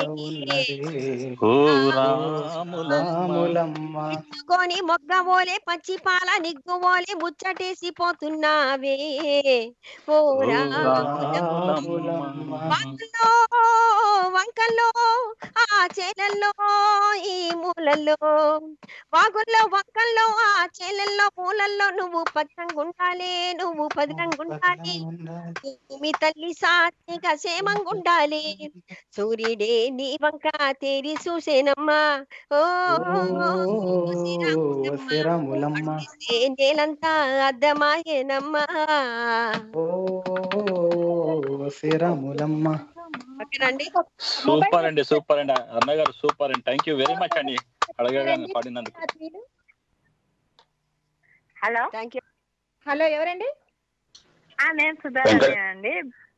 ఎత్తుకొని మొగ్గవోలే పచ్చి పాల నిగ్గువోలే ముచ్చటేసి పోతున్నావే ఓ రాములమ్మ వంకల్లో ఆ చేలల్లో ఈ మూలల్లో వాగుల్లో వంకల్లో ఆ చేలల్లో మూలల్లో నువ్వు పచ్చంగుండాలి నువ్వు పదిలంగుండాలి మీ తల్లి సాత్విక క్షేమంగుండాలి సూర్యుడే నీ వంక తేరి చూసేనమ్మా ఓ నేలంతా అద్దమాయేనమ్మా సూపర్ అండి సూపర్ అండి అన్నయ్య గారు సూపర్ అండి థ్యాంక్ యూ వెరీ మచ్ అండి అడగగానే పాడినందుకు. హలో హలో ఎవరండి? నేను సుధారాణి అండి.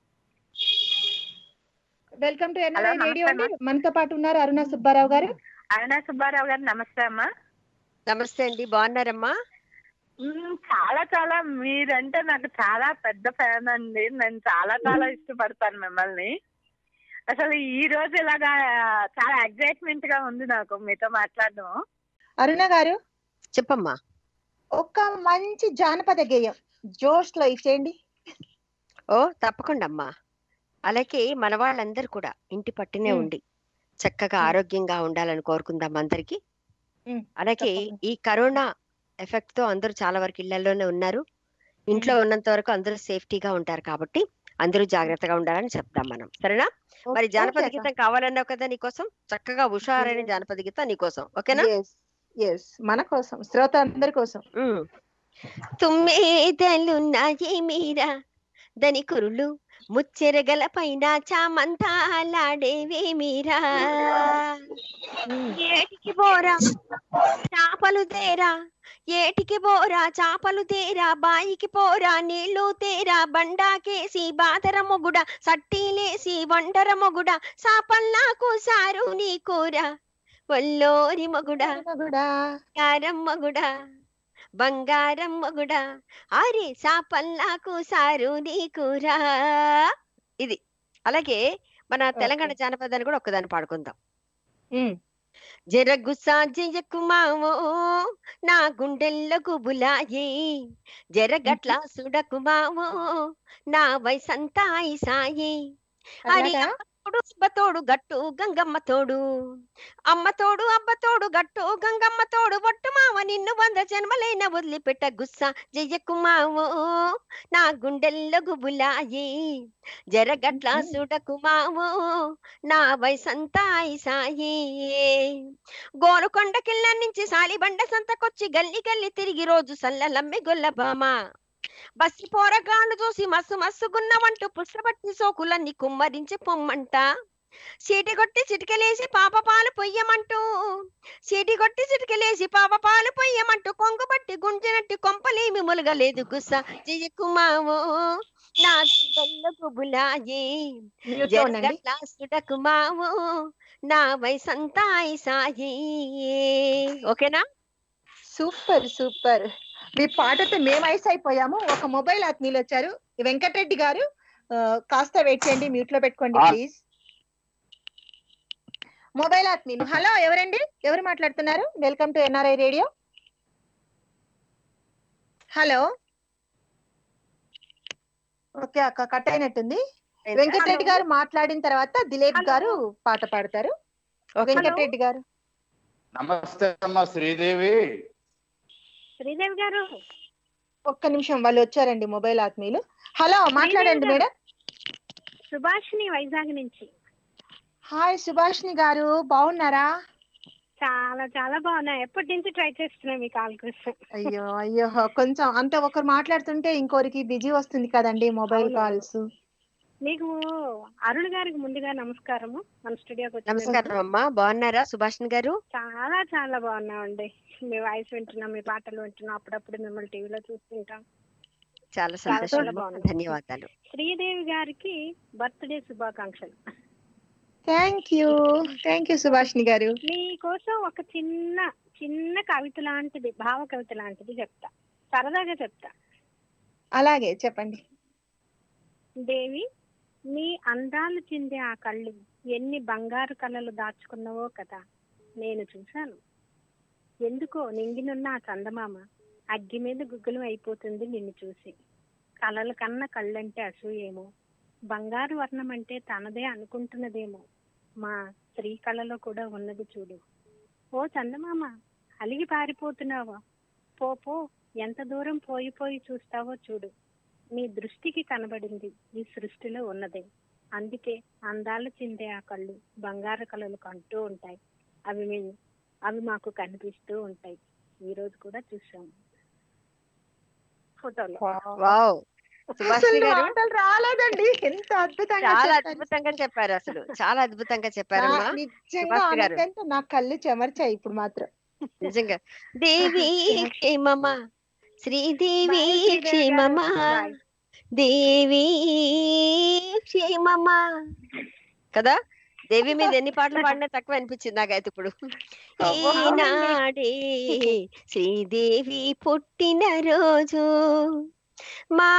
వెల్కమ్ టు ఎన్ఆర్ఐ రేడియో అండి. మనతో పాటు ఉన్నారు అరుణ సుబ్బారావు గారు. అరుణ సుబ్బారావు గారు నమస్తే అమ్మా. నమస్తే అండి, బాగున్నారమ్మా? చాలా చాలా మీరంటే నాకు చాలా పెద్ద ఫ్యాన్ అండి. నేను చాలా చాలా ఇష్టపడతాను మిమ్మల్ని. అసలు ఈ రోజు ఇలాగా చాలా ఎగ్జైట్మెంట్ గా ఉంది నాకు మీతో మాట్లాడడం. అరుణ గారు చెప్పమ్మా. ఒక మంచి జానపద గేయం జోష్ లో ఇచ్చేయండి. ఓ తప్పకుండా అమ్మా. అలాగే మన వాళ్ళందరూ కూడా ఇంటి పట్టునే ఉండి చక్కగా ఆరోగ్యంగా ఉండాలని కోరుకుందాం అందరికి. అలాగే ఈ కరోనా ఎఫెక్ట్ తో అందరూ చాలా వరకు ఇళ్లలోనే ఉన్నారు. ఇంట్లో ఉన్నంత వరకు అందరూ సేఫ్టీగా ఉంటారు కాబట్టి అందరూ జాగ్రత్తగా ఉండాలని చెప్తాం మనం, సరేనా? మరి జానపద గీతం కావాలన్నావు కదా నీకోసం, చక్కగా హుషారైన జానపద గీతం నీకోసం, ఓకేనా? మన కోసం, శ్రోత అందరి కోసం. తుమ్మెదలున్నాయి మీరా దని కురులు ముచ్చెరగల పైన చామంతాలాడేవి మీరా ఏటికి బోరా చాపలు తేరా ఏటికి బోరా చాపలు తేరా బాయికి పోరా నీళ్లు తేరా బండాకేసి బాదర మొగుడ సట్టీలేసి వండర మొగుడ సాపల్లాకు సారు నీ కూర వల్లోరి మొగుడా కారం మొగుడా బంగారం మొగుడా అరే సాపల్లాకు సారు నీ కూరా. ఇది అలాగే మన తెలంగాణ జానపదాన్ని కూడా ఒక్కదాన్ని పాడుకుందాం. జరగుసా జయకుమావో నా గుండెల్లో గుబులాయే జరగట్ల సుడకుమావో నా వయసంతా సాయే అరే అబ్బ తోడు గట్టు గంగమ్మ తోడు అమ్మ తోడు అబ్బ తోడు గట్టు గంగమ్మ తోడు ఒట్టు మావ నిన్ను వంద జన్మలైన వదిలిపెట్ట గుస్సా జయకుమావో నా గుండెల్లో గుబులాయే జరగట్ల సుడకుమావో నా వయసంతా సాయే గోరుకొండకిళ్ళ నుంచి సాలిబండ సంతకొచ్చి గల్లి గల్లి తిరిగి రోజు సల్లలమ్మె గొల్లబామా బస్సి పోరగాళ్ళు చూసి మస్సు మస్సుగున్నవంటూ పుష్పబట్టి సోకులన్నీ కుమ్మరించి పొమ్మంట సీటి కొట్టి చిటికలేసి పాప పాలు పొయ్యమంటూ సీటి కొట్టి చిటికలేసి పాప పాలు పొయ్యమంటూ కొంగుబట్టి గుంజినట్టు కొంపలేమి ములగలేదు గుస్స జయకుమావో నా గుండెల్లో గుబులాయే జరగట్ల సుడకుమావో నా వయసంతా సాయే. ఓకేనా? Super super. మీ పాటతో మేము ఐస్ అయిపోయాము. ఒక మొబైల్ ఆత్మీయులు వచ్చారు. వెంకటరెడ్డి గారు కాస్త వెయిట్ చేయండి, మ్యూట్ లో పెట్టుకోండి ప్లీజ్. మొబైల్ ఆత్మీయులు, హలో ఎవరండి? ఎవరు మాట్లాడుతున్నారు? Welcome to NRI radio. Hello. Okay అక్క, కట్ అయినట్టుంది. వెంకటరెడ్డి గారు మాట్లాడిన తర్వాత దిలీప్ గారు పాట పాడతారు. వెంకటరెడ్డి గారు. నమస్తే అమ్మా శ్రీదేవి. శ్రీదేవి గారు ఒక్క నిమిషం, వాళ్ళు వచ్చారండి మొబైల్ ఆత్మీయులు. హలో మాట్లాడండి మేడం. సుభాషిణి వైజాగ్ నుంచి. హాయ్ సుభాషిణి గారు, బాగున్నారా? చాలా చాలా బాగున్నా. ఎప్పటి నుంచి ట్రై చేస్తున్నా మీ కాల్ కోసం. అయ్యో అయ్యో, కొంచెం అంటే ఒకరు మాట్లాడుతుంటే ఇంకోరికి బిజీ వస్తుంది కదండి మొబైల్ కాల్స్. మీకు అరుణ్ గారికి ముందుగా నమస్కారము. మన స్టూడియోకి నమస్కారం అమ్మా, బాగున్నారా సుభాషిణి గారు? చాలా చాలా బాగున్నామండి. మీ వాయిస్ వింటున్నాం, మీ పాటలు వింటున్నాం, అప్పుడప్పుడు మిమ్మల్ని టీవీలో చూస్తుంటాం. చాలా సంతోషం, ధన్యవాదాలు. శ్రీదేవి గారికి బర్త్డే శుభాకాంక్షలు. Thank you thank you Subhashini గారు. మీకోసం ఒక చిన్న చిన్న కవిత లాంటిది, భావ కవిత లాంటిది చెప్తా, సరదాగా చెప్తా. అలాగే చెప్పండి. దేవి, నీ అందాలు చిందే ఆ కళ్ళు ఎన్ని బంగారు కళలు దాచుకున్నవో కదా. నేను చూశాను. ఎందుకో నింగినున్న ఆ చందమామ అగ్గి మీద గుగ్గులు అయిపోతుంది నిన్ను చూసి. కళల కన్నా కళ్ళంటే అసూయేమో, బంగారు వర్ణం అంటే తనదే అనుకుంటున్నదేమో. మా స్త్రీ కళలో కూడా ఉన్నది చూడు. ఓ చందమామ, అలిగి పారిపోతున్నావా? పో పో, ఎంత దూరం పోయి పోయి చూస్తావో చూడు. నీ దృష్టికి కనబడింది ఈ సృష్టిలో ఉన్నదే. అందుకే అందాలు చిందే ఆ కళ్ళు బంగారు కళలు కంటూ ఉంటాయి. అవి మీ అవి మాకు కనిపిస్తూ ఉంటాయి. ఈ రోజు కూడా చూసాము ఫోటోలో. వావ్, సుభాషిణి గారు మాటలు రాలేదండి, ఎంత అద్భుతంగా చాలా చెప్పారు. అద్భుతంగా చెప్పారు. అసలు చాలా అద్భుతంగా చెప్పారమ్మా నా- నిజంగా సుభాషిణి గారు. ఆనందంతో నా కళ్ళు చెమర్చాయి ఇప్పుడు మాత్రం. నిజంగా. దేవి క్షేమమా, శ్రీదేవి క్షేమమా, దేవి క్షేమమా కదా. దేవి మీద ఎన్ని పాటలు పాడినా తక్కువ అనిపించింది నాకైతే ఇప్పుడు. ఈనాడే శ్రీదేవి పుట్టిన రోజు, మా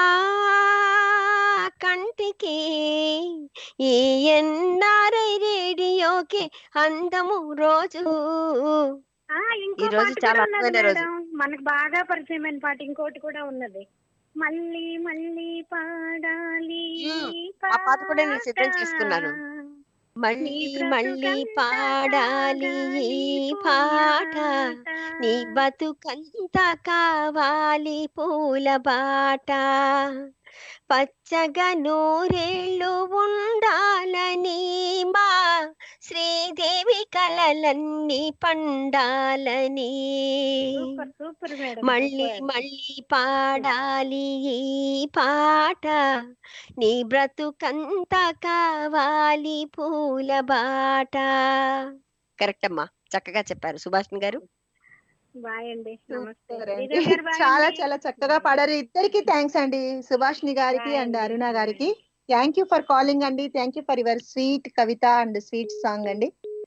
కంటికి ఈ ఎన్ఆర్ఐ రేడియోకి అందము రోజు. ఇంకో ఈ రోజు పాట చాలా కూడా ఉన్నది అద్భుతమైన రోజు. మేడం, మనకు బాగా పరిచయమైన పాట ఇంకోటి కూడా ఉన్నది. మళ్ళీ మళ్ళీ పాడాలి ఆ పాట కూడా నేను సిద్ధం చేసుకున్నాను. మళ్ళీ మళ్ళీ పాడాలి ఈ పాట, నీ బతుకంతా కావాలి పూల బాట, పచ్చగా నూరేళ్ళు ఉండాలని మా శ్రీదేవి కలలన్నీ పండాలని. Super super madam. మళ్ళీ మళ్ళీ పాడాలి ఈ పాట, నీ బ్రతుకంతా కావాలి పూల బాట. కరెక్ట్ అమ్మా, చక్కగా చెప్పారు సుభాషిణి గారు. బాయ్ అండి, నమస్తే. సూపర్ అండి. శ్రీదేవి గారు, బాయ్ చాలా అండి. చాలా చక్కగా పాడారు. ఇద్దరికి థ్యాంక్స్ అండి, సుభాష్ని గారికి అండ్ అరుణ గారికి. థ్యాంక్ యూ ఫర్ కాలింగ్ అండి. Thank you for your sweet కవిత అండ్ స్వీట్ సాంగ్ అండి.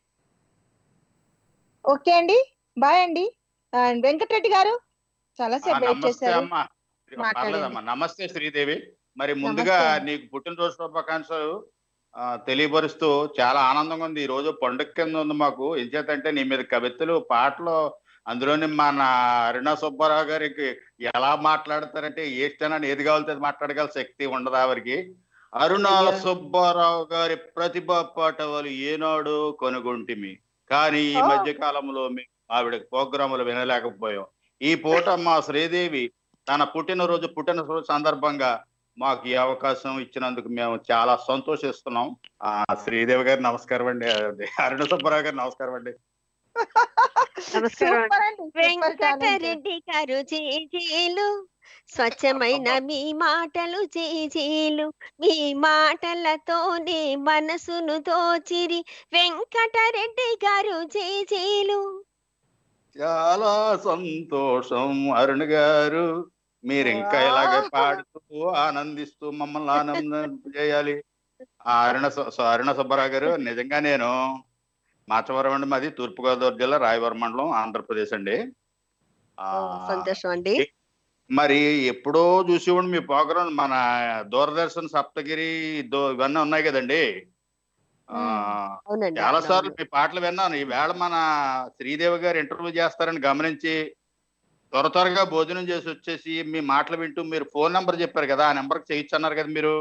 ఓకే అండి, బాయ్ అండి. అండ్ వెంకటరెడ్డి గారు చాలా ఆ, సేపు వెయిట్ నమస్తే చేశారు. అమ్మా. మాట్లాడండి. పర్లేదమ్మా. నమస్తే శ్రీదేవి. మరి ముందుగా నమస్తే అండి. నీకు పుట్టినరోజు శుభాకాంక్షలు ఆ, తెలియపరుస్తూ చాలా ఆనందంగా ఉంది. ఈ రోజు పండుగ కింద ఉంది మాకు. ఏం చేతంటే నీ మీద కవితలు, పాటలు, అందులోని మన అరుణ సుబ్బారావు గారికి ఎలా మాట్లాడతారంటే ఏ క్షణాన్ని ఏది కావాలితే అది మాట్లాడగల శక్తి ఉండదు ఆవిరికి. అరుణ సుబ్బారావు గారి ప్రతిభా పాటవాలు ఏనాడు కనుగొంటిమి, కానీ ఈ ఓ. మధ్య కాలంలో మేము ఆవిడ ప్రోగ్రాములు వినలేకపోయాం. ఈ పూట మా శ్రీదేవి తన పుట్టినరోజు పుట్టినరోజు సందర్భంగా మాకు ఈ అవకాశం ఇచ్చినందుకు మేము చాలా సంతోషిస్తున్నాం. ఆ శ్రీదేవి గారు నమస్కారం అండి. అదే, అరుణ సుబ్బారావు గారు నమస్కారం అండి. నమస్కారం. సూపర్ అండి, సూపర్ టాలెంట్. వెంకటరెడ్డి గారు జేజేలు, స్వచ్ఛమైన మీ మాటలు జేజేలు, మీ మాటలతోనే మనసును దోచిరి. వెంకటరెడ్డి గారు జేజేలు. చాలా సంతోషం అరుణ్ గారు, మీరు ఇంకా ఇలాగే పాడుతూ ఆనందిస్తూ మమ్మల్ని ఆనందం చేయాలి. ఆ అరుణ సు- సు- అరుణ సుబ్బారావు గారు, నిజంగా నేను మాచవరం అండి, మాది తూర్పుగోదావరి జిల్లా రాయవరం మండలం, ఆంధ్రప్రదేశ్ అండి. ఆ ఓ, సంతోషం అండి. మరి ఎప్పుడో చూసేవాడు మీ ప్రోగ్రాం, మన దూరదర్శన్ సప్తగిరి దో- ఇవన్నీ ఉన్నాయి కదండి. ఆ అవునండి, చాలా అవును, సార్లు అవును. మీ పాటలు విన్నాను. ఈవేళ మన శ్రీదేవి గారు ఇంటర్వ్యూ చేస్తారని గమనించి త్వర త్వరగా భోజనం చేసి వచ్చేసి మీ మాటలు వింటూ మీరు ఫోన్ నంబర్ చెప్పారు కదా, ఆ నెంబర్కి చేయొచ్చు అన్నారు కదా మీరు.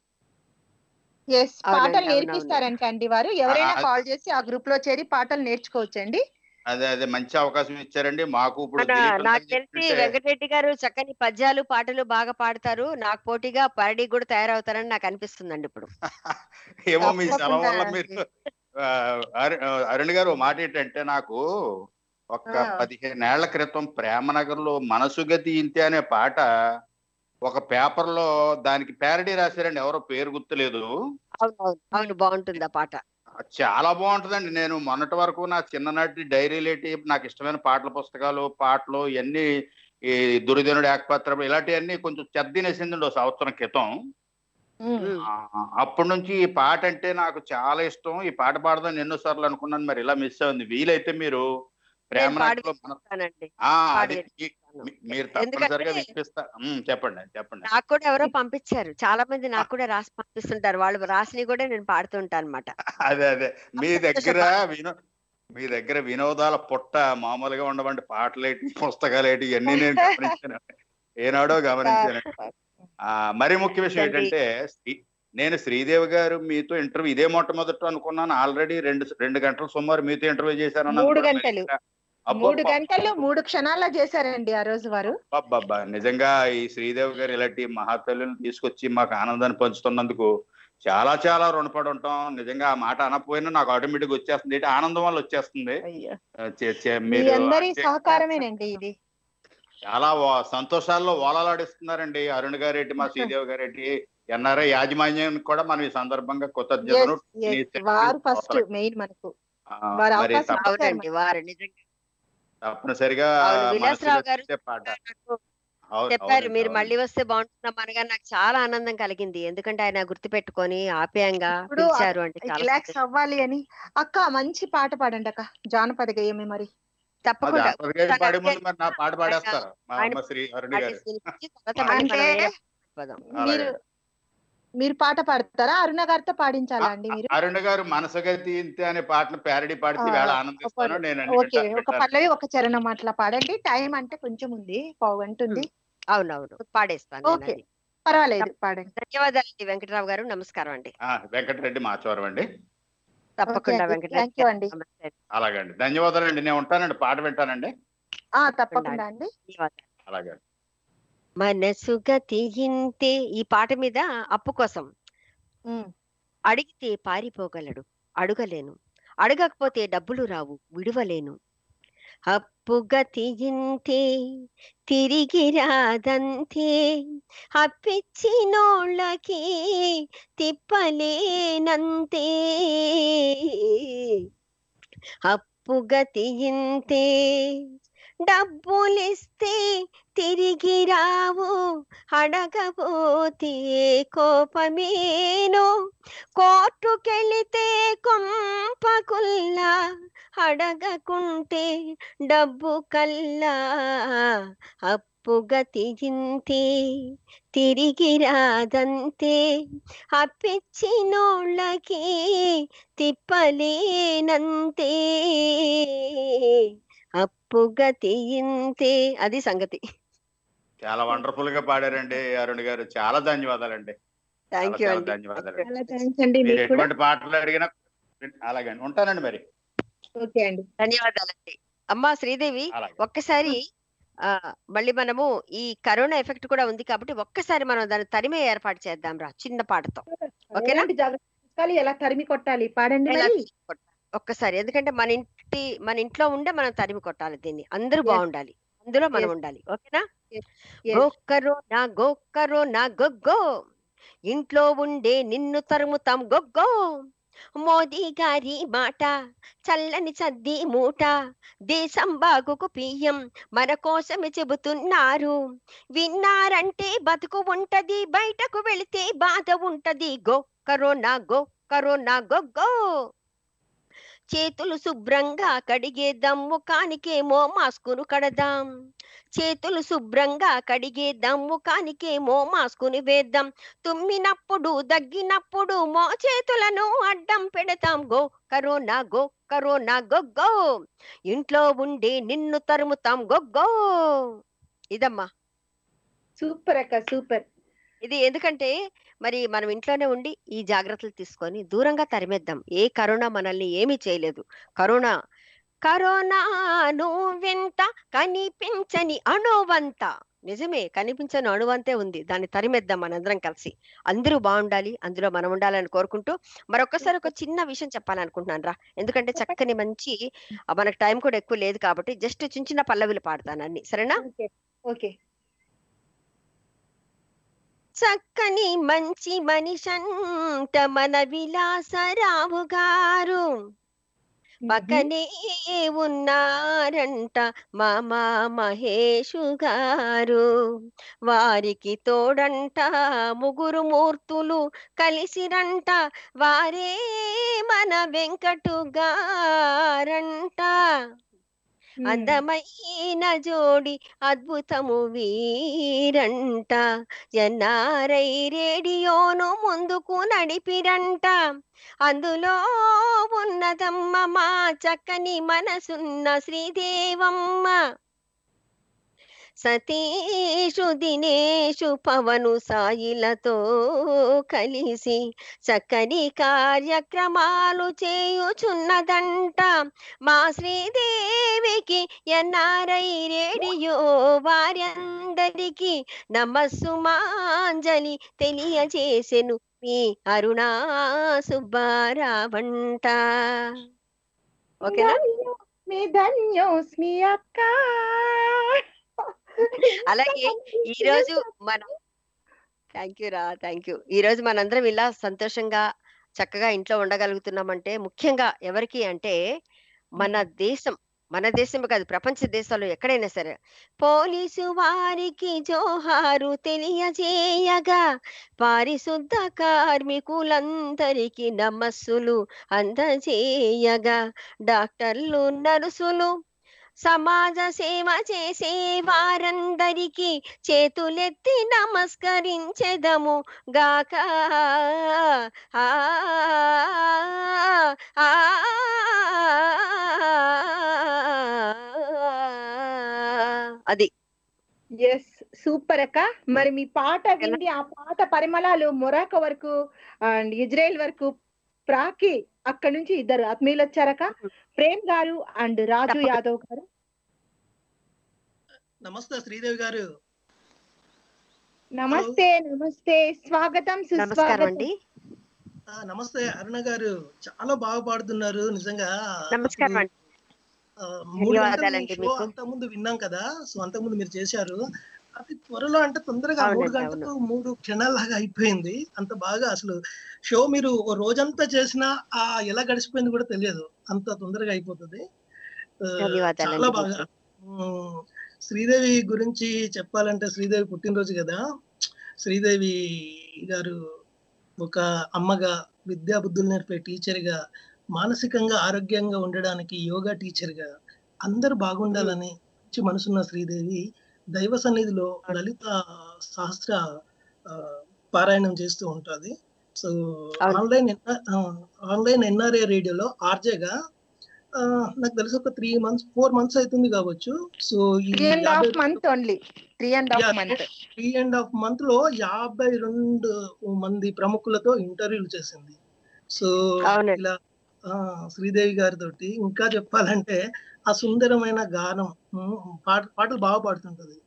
ఎస్, అవునండి, పాటలు అవునవును. నేర్పిస్తారంట అండి వారు. ఎవరైనా ఆ, కాల్ చేసి ఆ గ్రూప్ లో చేరి పాటలు నేర్చుకోవచ్చండి. అదే అదే మంచి అవకాశం ఇచ్చారండి మాకు. ఇప్పుడు మన దిలీప్ నాకు అంతా తెలిసి చెప్తుంటే వెంకటరెడ్డి గారు చక్కని పద్యాలు పాటలు బాగా పాడతారు. నాకు పోటీగా పారడీ కూడా తయారవుతారని నాకు అనిపిస్తుందండి ఇప్పుడు. ఏమో మీ తప్పకుండా సెలవు వల్ల అండి. మీరు ఆ, అరు- అరుణ్ గారు ఓ మాట ఏంటంటే, నాకు ఒక ఆ. పదిహేను ఏళ్ల క్రితం ప్రేమనగర్ లో మనసుగతి ఇంతే అనే పాట ఒక పేపర్ లో దానికి ప్యారడీ రాశారండి, ఎవరో పేరు గుర్తులేదు. అవును అవును అవును, బాగుంటుంది ఆ పాట. చాలా బాగుంటుందండి. నేను మొన్నటి వరకు నా చిన్ననాటి డైరీలేటి నాకు ఇష్టమైన పాటల పుస్తకాలు, పాటలు ఇవన్నీ, ఈ దుర్జనుడు ఏకపాత్ర ఇలాంటివన్నీ కొంచెం చెద్దినేసిందండి ఒక సంవత్సరం క్రితం. ఉమ్. ఆ, అప్పటి నుంచి ఈ పాట అంటే నాకు చాలా ఇష్టం. ఈ పాట పాడదాం ఎన్నోసార్లు అనుకున్నాను, మరి ఇలా మిస్ అయింది. వీలైతే మీరు నేను పాడి ప్రేమనగర్లో మన వినిపిస్తానండి. ఆ పాడి అది మీ- వినిపిస్తాను. మీ- మీరు ఎందుకంటే తప్పనిసరిగా వినిపిస్తా ఉమ్, చెప్పండి చెప్పండి నాకు కూడా ఎవరో పంపించారు. చాలా మంది నాకు కూడా రాసి పంపిస్తుంటారు. వాళ్ళు రాసినవి కూడా నేను పాడుతుంటాను అనమాట. అదే అదే మీ దగ్గర సంతోషపడ వినో మీ దగ్గర వినోదాల పుట్ట మామూలుగా ఉండవండి. పాటలేటి పుస్తకాలేటి ఇవన్నీ నేను గమనించాను, ఏనాడో గమనించానండి. ఆ మరి ముఖ్య విషయం ఇదండి. ఏంటంటే శ్రీ- నేను శ్రీదేవి గారు మీతో ఇంటర్వ్యూ ఇదే మొట్టమొదట అనుకున్నాను. ఆల్రెడీ రెండు రెండు గంటల సుమారు మీతో ఇంటర్వ్యూ చేశాను అన్నది మూడు కూడా మరి గంటలు ఇంకా మూడు అబ్బబ్బా గంటలు మూడు క్షణాల్లో చేశారండి ఆ రోజు వారు. అబ్బబ్బా నిజంగా ఈ శ్రీదేవి గారు ఇలాంటి మహాతల్లిని తీసుకొచ్చి మాకు ఆనందాన్ని పంచుతున్నందుకు చాలా చాలా రుణపడి ఉంటాం. నిజంగా ఆ మాట అనకపోయినా నాకు ఆటోమేటిక్ వచ్చేస్తుంది, ఏంటి ఆనందం వల్ల వచ్చేస్తుంది. అయ్యో ఆ, చే- చే- మీ మీరు అందరి అంటే సహకారమేనండి ఇది. చాలా వా- సంతోషాల్లో ఓలలాడిస్తున్నారండి అరుణ్ గారెడ్డి, మా శ్రీదేవి గారెడ్డి, ఎన్ఆర్ఐ యాజమాన్యానికి కూడా మనం ఈ సందర్భంగా కృతజ్ఞతలు ఎస్ ఎస్ వారు ఫస్ట్ మెయిన్ మనకు ఆ, వారు మరి అవకాశం తప్ప- ఇచ్చారు అవునండి, వారు నిజంగా తప్పనిసరిగా అవును. మనసులో విలాసరావు గారు వచ్చే పాట. నాకు అవును చెప్పారు, అవునండి మీరు అవును మళ్ళీ వస్తే బాగుంటుందమ్మా అనగా నాకు చాలా ఆనందం కలిగింది. ఎందుకంటే ఆయన గుర్తు పెట్టుకొని ఆప్యాయంగా ఇప్పుడు పిలిచారు అంటే చాలా రిలాక్స్ సంతోషం. అవ్వాలి అని. అక్క మంచి పాట పాడండి అక్క, జానపద గేయమే మరి. ఆ తప్పకుండా జానపద గేయం తను పాడే ముందు అడిగారు, మరి నా పాట ఆయన పాడేస్తారు మా ఆయన అమ్మ శ్రీ అరుణ్ గారు. పాడేసి వినిపించి తర్వాత మళ్ళీ అంటే మనం వేరే పదం. మీరు అలాగే మీరు పాట పాడతారా, అరుణ గారితో పాడించాలా అండి మీరు? అరుణ్ గారు మనసుగతి ఇంతే అనే పాటను ప్యారడీ పాడితే వేళ ఆనందిస్తాను నేను. అన్ని ఓకే, వింటా- ఒక వింటాను. పల్లవి ఒక చరణం అట్లా పాడండి. టైం అంటే కొంచెం ఉంది, పావు గంట ఉంది. అవునవును, పాడేస్తాను నేను ఓకే అది. పర్వాలేదు పాడండి. ధన్యవాదాలండి వెంకటరావు గారు, నమస్కారం అండి. ఆ, వెంకటరెడ్డి మాచవరం అండి. తప్పకుండా అండి, వెంకటరావు థ్యాంక్ యూ అండి. నమస్తే. అలాగండి, ధన్యవాదాలండి. నేను ఉంటానండి, పాట వింటానండి. ఆ తప్పకుండా అండి. ధన్యవాదాలు. అలాగే మనసు గతి ఇంతే ఈ పాట మీద అప్పు కోసం ఉమ్. అడిగితే పారిపోగలడు, అడుగలేను, అడగకపోతే డబ్బులు రావు, విడువలేను. అప్పు గతి ఇంతే తిరిగి రాదంతే, అప్పిచ్చినోళ్ళకి తిప్పలేనంతే. అప్పు గతి ఇంతే డబ్బులిస్తే తిరిగి రావు, అడగపోతే కోపమేను. కోర్టుకెళితే కొంపకుల్లా, అడగకుంటే డబ్బు కల్లా. అప్పు గతి ఇంతే తిరిగి రాదంతే, అప్పిచ్చినోళ్ళకి తిప్పలేనంతే. అప్పు గతి ఇంతే, అది సంగతి. చాలా వండర్ఫుల్ గా పాడారండి అరుణ్ గారు, చాలా ధన్యవాదాలండి. చాలా థ్యాంక్ యూ చాలా అండి. ధన్యవాదాలండి. చాలా థ్యాంక్స్ అండి మీరు మీకు కూడా. ఎటువంటి పాటలు అడిగినా అలాగే ఉంటానండి మరి. ఓకే అండి. ధన్యవాదాలండి. అమ్మా శ్రీదేవి, అలాగే ఒక్కసారి ఆ మళ్ళీ మనము ఈ కరోనా ఎఫెక్ట్ కూడా ఉంది కాబట్టి ఒక్కసారి మనం దాన్ని తరిమే ఏర్పాటు చేద్దాం రా, చిన్న పాటతో. ఓకేనా? ఎలాంటి జాగ్రత్తలు తీసుకోవాలి, ఎలా తరిమి కొట్టాలి పాడండి ఎలా మరి. తరిమి కొట్టాలి? ఒక్కసారి, ఎందుకంటే మన ఇంటి మన ఇంట్లో ఉండే మనం తరిమి కొట్టాలి దీన్ని. అందరూ Yes. బాగుండాలి, అందులో మనం Yes. ఉండాలి. ఓకేనా? Yes. Yes. గోక్కరో నా గోక్కరో నా గొగ్గో, ఇంట్లో ఉండే నిన్ను తరుముతాం గొగ్గో. మోదీ గారి మాట చల్లని సద్ది మూట, దేశం బాగుకు పియ్యం మన కోసమే చెబుతున్నారు. విన్నారంటే బతుకు ఉంటది, బయటకు వెళితే బాధ ఉంటది. గో కరోనా గో కరోనా గొగ్గో. చేతులు శుభ్రంగా కడిగేద్దాం, ముఖానికేమో మాస్కును కడదాం. చేతులు శుభ్రంగా కడిగేద్దాం, ముఖానికేమో మాస్కుని వేద్దాం. తుమ్మినప్పుడు దగ్గినప్పుడు మో చేతులను అడ్డం పెడతాం. గో కరోనా గో కరోనా గొగ్గో, ఇంట్లో ఉండే నిన్ను తరుముతాం గొగ్గో. ఇదమ్మా, సూపర్ అక్క, సూపర్. ఇది ఎందుకంటే మరి మనం ఇంట్లోనే ఉండి ఈ జాగ్రత్తలు తీసుకొని దూరంగా తరిమేద్దాం. ఏ కరోనా మనల్ని ఏమీ చేయలేదు. కరోనా కరోనా నువ్వెంత కనిపించని అణువంత, నిజమే కనిపించని అణువంతే ఉంది, దాన్ని తరిమేద్దాం మనందరం కలిసి. అందరూ బాగుండాలి, అందులో మనం ఉండాలని కోరుకుంటూ మరొకసారి ఒక చిన్న విషయం చెప్పాలనుకుంటున్నాను రా. ఎందుకంటే చక్కని మంచి ఆ, మనకు టైం కూడా ఎక్కువ లేదు కాబట్టి జస్ట్ చిన్న చిన్న పల్లవిలు పాడతాను అన్ని, సరేనా? Okay okay. చక్కని మంచి మనిషంట మన విలాసరావు గారు, పక్కనే ఉన్నారంట మామా మహేషు గారు. వారికి తోడంట ముగ్గురు మూర్తులు కలిసిరంట, వారే మన వెంకటు గారంట. అందమైన జోడి అద్భుతము వీరంట, ఎన్ఆర్ఐ రేడియోను ముందుకు నడిపిరంట, అందులో ఉన్నదమ్మ మా చక్కని మనసున్న శ్రీదేవమ్మ. సతీషు దినేషు పవను సాయిలతో కలిసి చక్కని కార్యక్రమాలు చేయుచున్నదంట, మా శ్రీదేవికి ఎన్ఆర్ఐ రేడియో వారందరికీ నమస్సుమాంజలి తెలియజేసెను మీ అరుణా సుబ్బారావంట. ఓకేనా? మీ ధన్యోస్మి అక్క. అలాగే ఈ రోజు మనం థ్యాంక్ యూ రా థ్యాంక్ యూ ఈ రోజు మనందరం ఇలా సంతోషంగా చక్కగా ఇంట్లో ఉండగలుగుతున్నామంటే ముఖ్యంగా ఎవరికి అంటే మన దేశం మన దేశం కాదు, ప్రపంచ దేశాలు ఎక్కడైనా సరే పోలీసు వారికి జోహారు తెలియజేయగా, పారిశుద్ధ కార్మికులందరికీ నమస్సులు అందజేయగా, డాక్టర్లు నర్సులు సమాజ సేవ చేసే వారందరికీ చేతులెత్తి నమస్కరించెదము గాక. ఆ ఆ అది ఎస్ సూపర్ అక్క. మరి మీ పాట విండి ఆ పాట పరిమళాలు మొరాకో వరకు అండ్ ఇజ్రాయెల్ వరకు ప్రాకి అక్కడ నుంచి ఇద్దరు ఆత్మీయులు వచ్చారక, ప్రేమ్ గారు అండ్ రాజు యాదవ్ గారు. నమస్తే శ్రీదేవి గారు. నమస్తే నమస్తే స్వాగతం సుస్వాగతం. నమస్తే అరుణ గారు, చాలా బాగా పాడుతున్నారు నిజంగా. నమస్కారం అండి. మూడు గంటలు అంతకుముందు విన్నాం కదా, సో అంతకుముందు మీరు చేశారు అది త్వరలో అంటే తొందరగా మూడు గంటలు మూడు క్షణాలాగా అయిపోయింది. అంత బాగా అసలు షో మీరు రోజంతా చేసినా ఆ ఎలా గడిచిపోయింది కూడా తెలియదు, అంత తొందరగా అయిపోతుంది. చాలా బాగా. శ్రీదేవి గురించి చెప్పాలంటే శ్రీదేవి పుట్టినరోజు కదా, శ్రీదేవి గారు ఒక అమ్మగా, విద్యా బుద్ధులు నేర్పే టీచర్గా, మానసికంగా ఆరోగ్యంగా ఉండడానికి యోగా టీచర్గా, అందరూ బాగుండాలని మంచి మనసున్న శ్రీదేవి దైవ సన్నిధిలో లలిత సహస్ర పారాయణం చేస్తూ ఉంటుంది. సో ఆన్లైన్ ఆన్లైన్ ఎన్ఆర్ఏ రేడియోలో ఆర్జేగా నాకు తెలిసి ఒక త్రీ మంత్స్ ఫోర్ మంత్స్ అవుతుంది కావచ్చు. So three and half month only three and half month three and half month లో యాభై రెండు మంది ప్రముఖులతో ఇంటర్వ్యూలు చేసింది. సో ఇలా శ్రీదేవి గారితో ఇంకా చెప్పాలంటే ఆ సుందరమైన గానం, పాట పాటలు బాగా పాడుతుంటది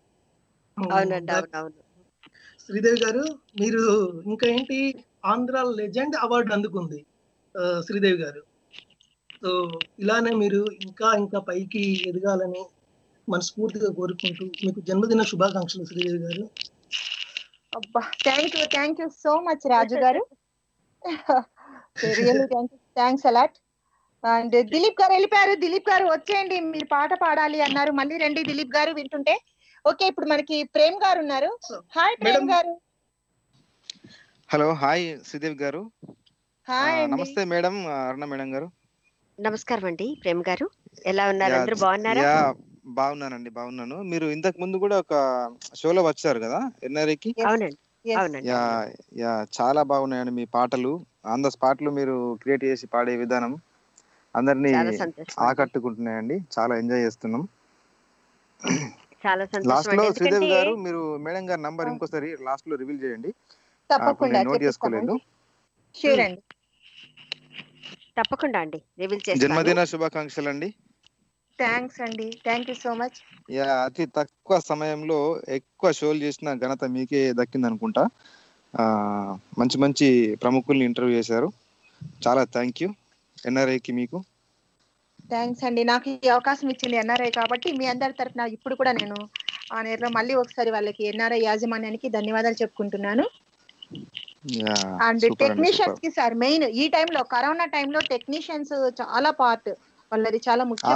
శ్రీదేవి గారు. మీరు ఇంకా ఏంటి ఆంధ్ర లెజెండ్ అవార్డు అందుకుంది శ్రీదేవి గారు. సో ఇలానే మీరు ఇంకా ఇంకా పైకి ఎదగాలని మనస్ఫూర్తిగా కోరుకుంటూ మీకు జన్మదిన శుభాకాంక్షలు శ్రీదేవి గారు. అబ్బా thank you thank you so much Raju గారు. Really thank you, thanks a lot. And Dilip గారు వెళ్ళిపోయారు. దిలీప్ గారు వచ్చేయండి, మీరు పాట పాడాలి అన్నారు. మళ్ళీ రండి దిలీప్ గారు వింటుంటే. ఓకే, ఇప్పుడు మనకి ప్రేమ్ గారు ఉన్నారు. హాయ్ ప్రేమ్ గారు. హలో, హాయ్ శ్రీదేవి గారు. హాయ్ నమస్తే మేడం, అరుణ మేడం గారు. నమస్కారం అండి ప్రేమ్ గారు, ఎలా ఉన్నారు? అందరూ బాగున్నారా? బాగున్నానండి, బాగున్నాను. మీరు ఇంతకు ముందు కూడా ఒక షోలో వచ్చారు కదా ఎన్ఆర్ఐకి. అవునండి అవునండి. యా యా చాలా బాగున్నాయండి మీ పాటలు. ఆన్ ద స్పాట్ లో మీరు క్రియేట్ చేసి పాడే విధానం అందరినీ ఆకట్టుకుంటున్నాయండి. చాలా ఎంజాయ్ చేస్తున్నాం. చాలా లాస్ట్ లో శ్రీదేవి గారు మీరు మేడం గారి నంబర్ ఇంకోసారి లాస్ట్ లో రివీల్ చేయండి. తప్పకుండా నోట్ చేసుకోలేదు. షూర్ అండి, తప్పకుండా అండి రివీల్ చేస్తాను. జన్మదిన శుభాకాంక్షలు అండి. థ్యాంక్స్ అండి, thank you so much. Yeah అతి తక్కువ సమయంలో ఎక్కువ షోలు చేసిన ఘనత మీకే దక్కింది అనుకుంటా. మంచి మంచి ప్రముఖుల్ని ఇంటర్వ్యూ చేశారు. చాలా థ్యాంక్ యూ ఎన్ఆర్ఐకి. మీకు థ్యాంక్స్ అండి, నాకు ఈ అవకాశం ఇచ్చింది ఎన్ఆర్ఐ కాబట్టి మీ అందరి తరఫున ఇప్పుడు కూడా నేను ఆ నేర్లో మళ్ళీ ఒకసారి వాళ్ళకి ఎన్ఆర్ఐ యాజమాన్యానికి ధన్యవాదాలు చెప్పుకుంటున్నాను. అండ్ టెక్నీషియన్స్ కి సార్, మెయిన్ ఈ టైంలో కరోనా టైంలో టెక్నీషియన్స్ చాలా పార్ట్ వాళ్ళది, చాలా ముఖ్య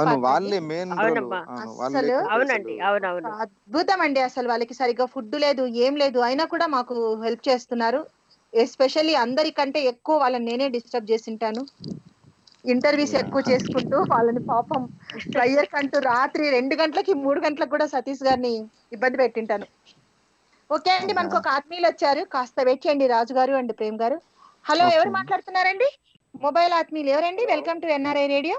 అసలు అద్భుతం అండి. అసలు వాళ్ళకి సరిగ్గా ఫుడ్ లేదు, ఏం లేదు, అయినా కూడా మాకు హెల్ప్ చేస్తున్నారు. ఎస్పెషల్లీ అందరికంటే ఎక్కువ వాళ్ళని నేనే డిస్టర్బ్ చేసింటాను. ఇంటర్వ్యూస్ ఎక్కువ చేసుకుంటూ వాళ్ళని పాపం ప్లేయర్స్ అంటూ రాత్రి రెండు గంటలకి మూడు గంటలకు కూడా సతీష్ గారిని ఇబ్బంది పెట్టింటాను. ఓకే అండి, మనకు ఒక ఆత్మీయులు వచ్చారు, కాస్త వెయిట్ చేయండి రాజు గారు అండ్ ప్రేమ్ గారు. హలో, ఎవరు మాట్లాడుతున్నారండి? మొబైల్ ఆత్మీయులు ఎవరండి? Welcome to NRI radio.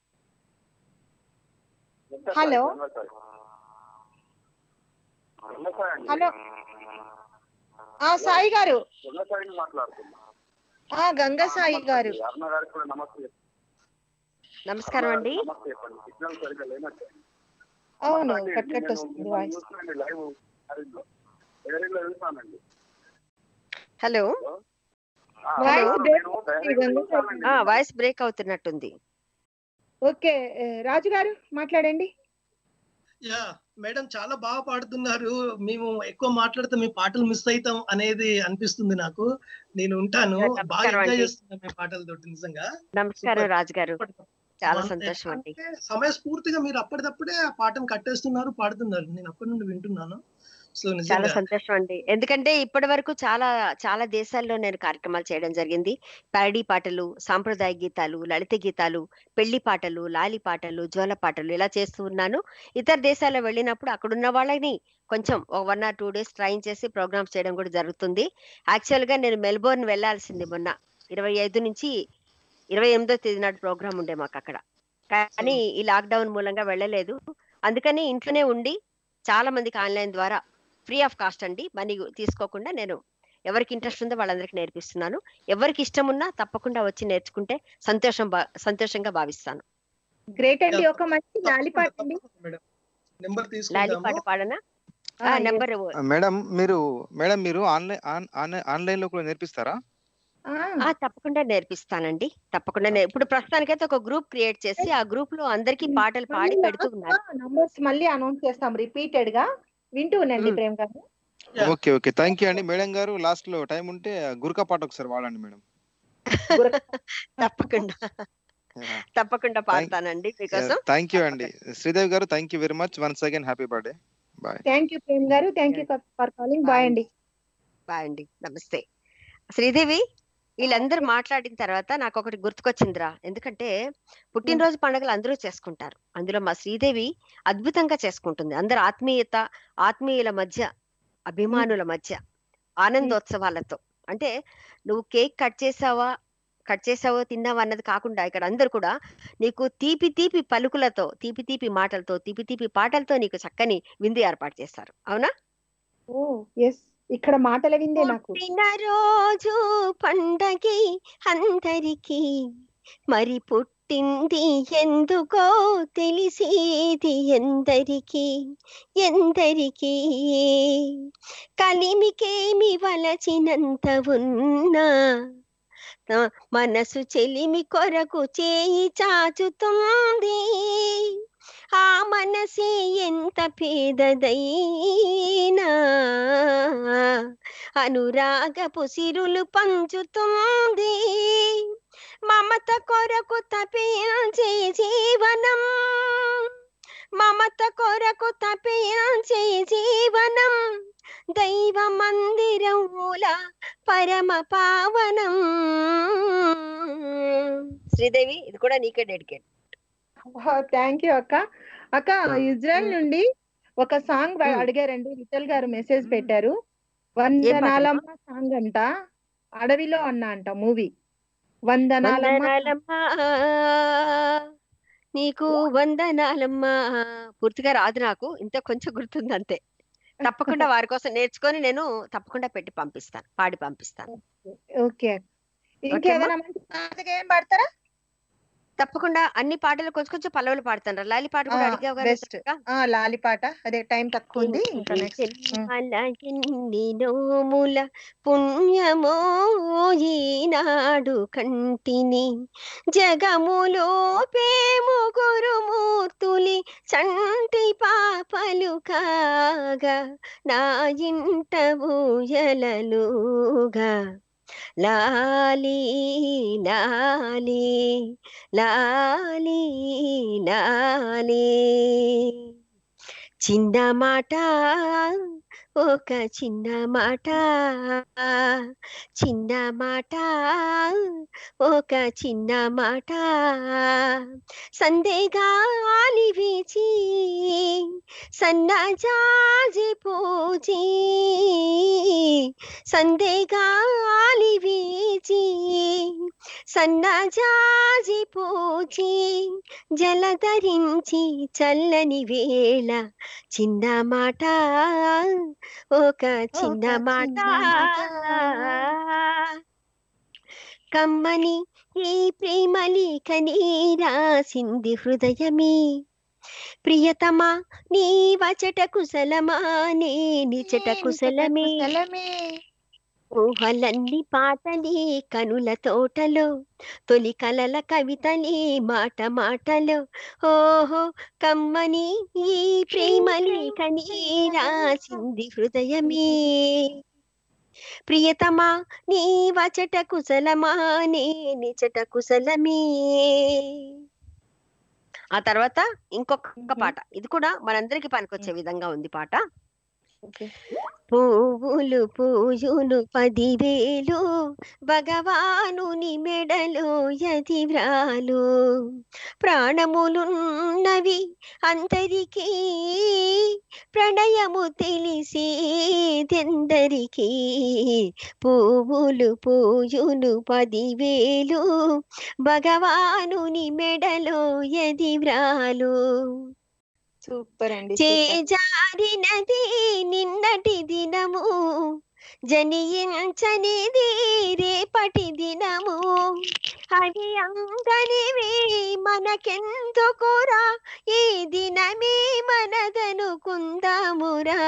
Hello hello ఆ సాయి గారు, ఆ గంగా సాయి గారు, నమస్కారం అండి. అవును, కట్ కట్ వస్తుంది వాయిస్. హలో, వాయిస్ బ్రేక్ అవుతున్నట్టుంది. ఓకే, రాజు గారు మాట్లాడండి. యా మేడం, చాలా బాగా పాడుతున్నారు. మేము ఎక్కువ మాట్లాడితే మీ పాటలు మిస్ అవుతాం అనేది అనిపిస్తుంది నాకు. నేను ఉంటాను, బాగా ఎంజాయ్ చేస్తున్నాను మీ పాటలతోటి. నిజంగా నమస్కారం రాజు గారు, చాలా సంతోషం అండి. సమయస్ఫూర్తిగా మీరు అప్పటిదప్పుడే ఆ పాటను కట్టేస్తున్నారు, పాడుతున్నారు. నేను అప్పటి నుండి వింటున్నాను. సో చాలా సంతోషం అండి. ఎందుకంటే ఇప్పటి వరకు చాలా చాలా దేశాల్లో నేను కార్యక్రమాలు చేయడం జరిగింది. ప్యారడీ పాటలు, సాంప్రదాయ గీతాలు, లలిత గీతాలు, పెళ్లి పాటలు, లాలి పాటలు, జోల పాటలు ఇలా చేస్తూ ఉన్నాను. ఇతర దేశాల్లో వెళ్ళినప్పుడు అక్కడున్న వాళ్ళని కొంచెం ఒక one or two days train చేసి ప్రోగ్రామ్స్ చేయడం కూడా జరుగుతుంది. యాక్చువల్ గా నేను మెల్బోర్న్ వెళ్లాల్సింది మొన్న ఇరవై ఐదు నుంచి ఇరవై ఎనిమిదో తేదీ నాడు ప్రోగ్రామ్ ఉండే మాకు అక్కడ. కానీ ఈ లాక్డౌన్ మూలంగా వెళ్ళలేదు. అందుకని ఇంట్లోనే ఉండి చాలా మందికి ఆన్లైన్ ద్వారా ఫ్రీ ఆఫ్ కాస్ట్ అండి, మనీ తీసుకోకుండా నేను ఎవరికి ఇంట్రెస్ట్ ఉందో వాళ్ళందరికీ నేర్పిస్తున్నాను. ఎవరికి ఇష్టం ఉన్నా తప్పకుండా వచ్చి నేర్చుకుంటే సంతోషం సంతోషంగా భావిస్తాను. గ్రేట్ అండి. ఒక మంచి లాలి పాట అండి, లాలి పాట పాడనా? నెంబర్ మేడం మీరు మేడం మీరు ఆన్లైన్ ఆన్లైన్ లో కూడా నేర్పిస్తారా? తప్పకుండా నేర్పిస్తానండి, తప్పకుండా. ఇప్పుడు ప్రస్తుతానికైతే ఒక గ్రూప్ క్రియేట్ చేసి ఆ గ్రూప్ లో అందరికి పాటలు పాడి పెడుతూ ఉన్నారు. నంబర్స్ మళ్ళీ అనౌన్స్ చేస్తాం రిపీటెడ్ గా, వింటూ ఉండండి ప్రేమ్ గారు. ఓకే ఓకే, థ్యాంక్ యూ అండి. మేడం గారు లాస్ట్ లో టైం ఉంటే గురకా పాట ఒకసారి వాడండి మేడం. తప్పకుండా తప్పకుండా పాడతానండి మీకోసం. థ్యాంక్ యూ అండి. శ్రీదేవి గారు, thank you very much. Once again happy birthday. Bye. Thank you Prem గారు, thank you for calling. Bye అండి. బాయ్ అండి, నమస్తే. శ్రీదేవి, వీళ్ళందరూ మాట్లాడిన తర్వాత నాకు ఒకటి గుర్తుకొచ్చిందిరా. ఎందుకంటే పుట్టినరోజు పండుగలు అందరూ చేసుకుంటారు, అందులో మా శ్రీదేవి అద్భుతంగా చేసుకుంటుంది. అందరు ఆత్మీయత, ఆత్మీయుల మధ్య, అభిమానుల మధ్య ఆనందోత్సవాలతో. అంటే నువ్వు కేక్ కట్ చేసావా కట్ చేసావో తిన్నావా అన్నది కాకుండా ఇక్కడ అందరు కూడా నీకు తీపి తీపి పలుకులతో, తీపి తీపి మాటలతో, తీపి తీపి పాటలతో నీకు చక్కని విందు ఏర్పాటు చేస్తారు. అవునా? ఓ ఎస్, ఇక్కడ మాటల విందే నాకు. రోజు పండగి అందరికి, మరి పుట్టింది ఎందుకో తెలిసేది ఎందరికి ఎందరికి, కలిమికేమి వలచినంత ఉన్నా మనసు చెలిమి కొరకు చేయి చాచుతుంది. ఆ మనసే ఎంత పేదదైనా అనురాగపు సిరులు పంచుతుంది. మమత కొరకు తపించే జీవనం, మమత కొరకు తపించే జీవనం, దైవ మందిరముల పరమ పావనం. శ్రీదేవి, ఇది కూడా నీకే డెడికేట్. థ్యాంక్ యూ అక్క. అక్క, ఇజ్రాయెల్ నుండి ఒక సాంగ్ అడిగారండి, విఠల్ గారు మెసేజ్ పెట్టారు. వందనాలమ్మ సాంగ్ అంట, అడవిలో అన్న అంట మూవీ. వందనాలమ్మ నీకు వందనాలమ్మా. పూర్తిగా రాదు నాకు, ఇంత కొంచెం గుర్తుంది అంతే. తప్పకుండా వారి కోసం నేర్చుకొని నేను తప్పకుండా పెట్టి పంపిస్తాను, పాడి పంపిస్తాను. ఓకే, ఇంకేదైనా మంచి పాటగా ఏం పాడతారా? తప్పకుండా అన్ని పాటలు కొంచెం కొంచెం పల్లవులు పాడతాను. లాలి పాట కూడా అడిగావు కదా. లాలి పాట, అదే టైం తక్కువ ఉంది. నోముల పుణ్యమో ఈనాడు కంటిని, జగములో పేముగురు మూర్తులి చంటి పాపలు కాగా, నా ఇంట ఊయలలుగా. లాలి లాలి లాలి లాలి, చిన్న మాట ఒక చిన్న మాట చిన్న మాట ఒక చిన్న మాట సందేగాలి వీచి సన్నజాజి పూచి సందేగాలి వీచి సన్నజాజి పూచి జలధరించి చల్లని వేళ చిన్న మాట ఒక చిన్న మాట కమ్మని ఈ ప్రేమలి కనీ రాసింది హృదయమే ప్రియతమా నీ వచట కుశలమా నే నిచట కుశలమే ఊహలన్నీ పాటలే కనుల తోటలో తొలి కలల కవితలే మాట మాటలో ఓహో కమ్మని ఈ ప్రేమలి కనీ రాసింది హృదయమే ప్రియతమా నీ వచట కుశలమా నే నిచట కుశలమే. ఆ తర్వాత ఇంకొక పాట, ఇది కూడా మనందరికి పనికొచ్చే విధంగా ఉంది పాట. పువ్వులు పూజులు పదివేలు భగవానుని మెడలో యతివ్రాలు ప్రాణములున్నవి అందరికీ ప్రణయము తెలిసేదెందరికీ పువ్వులు పూజులు పదివేలు భగవానుని మెడలో యతివ్రాలు సూపర్ అండి. చేజారినది నిన్నటి దినము జనించనిది రేపటి దినము అది అందనివి మనకెందుకురా ఈ దినమే మనదనుకుందామురా.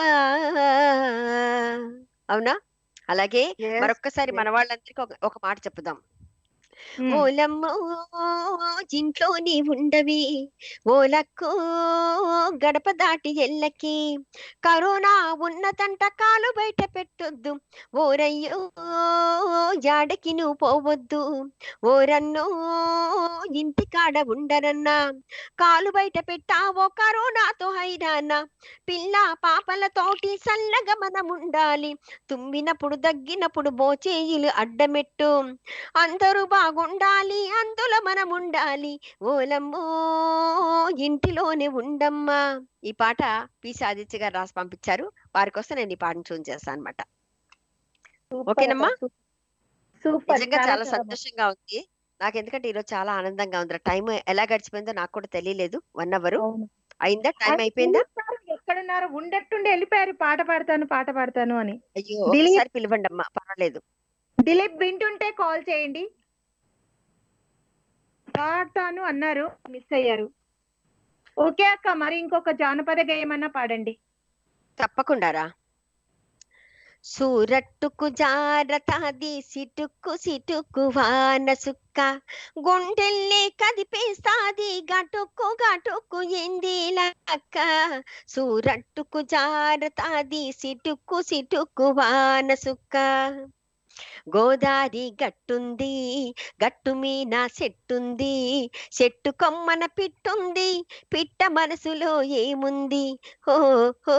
అవునా? అలాగే మరొక్కసారి మన వాళ్ళందరికీ ఒక మాట చెప్పుదాం. ఓలమ్మో ఇంట్లో నీ ఉండవి ఓలక్కో గడప దాటి ఎల్లకి కరోనా ఉన్నతంట కాలు బయట పెట్టొద్దు ఓరయ్యో జాడకి నువ్వు పోవద్దు ఓరన్నో ఇంటి కాడ ఉండరన్నా కాలు బయట పెట్టావో కరోనాతో హైరానా పిల్ల పాపలతోటి సల్లగా మనం ఉండాలి తుమ్మినప్పుడు దగ్గినప్పుడు బోచేయిలు అడ్డమెట్టు అందరూ బాగుండాలి అందులో మనం ఉండాలి ఓలమ్మో ఇంటిలోనే ఉండమ్మా. ఈ పాట పి సాదిత్య గారు రాసి పంపించారు, వారి కోసం నేను ఈ పాటను చూన్ చేస్తాను అనమాట. ఓకేనమ్మా? నిజంగా చాలా సంతోషంగా ఉంది నాకు, ఎందుకంటే ఈరోజు చాలా ఆనందంగా ఉంది. టైం ఎలా గడిచిపోయిందో నాకు కూడా తెలియలేదు. వన్ అవర్ అయిందా? టైం అయిపోయిందా? ఎక్కడున్నారు? ఉండట్టుండి వెళ్ళిపోయారు పాట పాడతాను పాట పాడతాను అని. అయ్యో ఒకసారి పిలవండి అమ్మా, పర్వాలేదు. దిలీప్ వింటుంటే కాల్ చేయండి. పాడతాను అన్నారు, మిస్ అయ్యారు. ఓకే అక్క, మరి ఇంకొక జానపద గేయమన్నా పాడండి. తప్పకుండా రా. సూరట్టుకు జారతాది సిటుక్కు సిటుక్కు వాన సుక్క గుండెల్ని కదిపేస్తాది గటుక్కు గటుక్కు ఎందిలక్క సూరట్టుకు జారతాది సిటుక్కు సిటుక్కు వాన సుక్క గోదారి గట్టుంది గట్టు మీన చెట్టుంది చెట్టు కొమ్మన పిట్టుంది పిట్ట మనసులో ఏముంది హో హో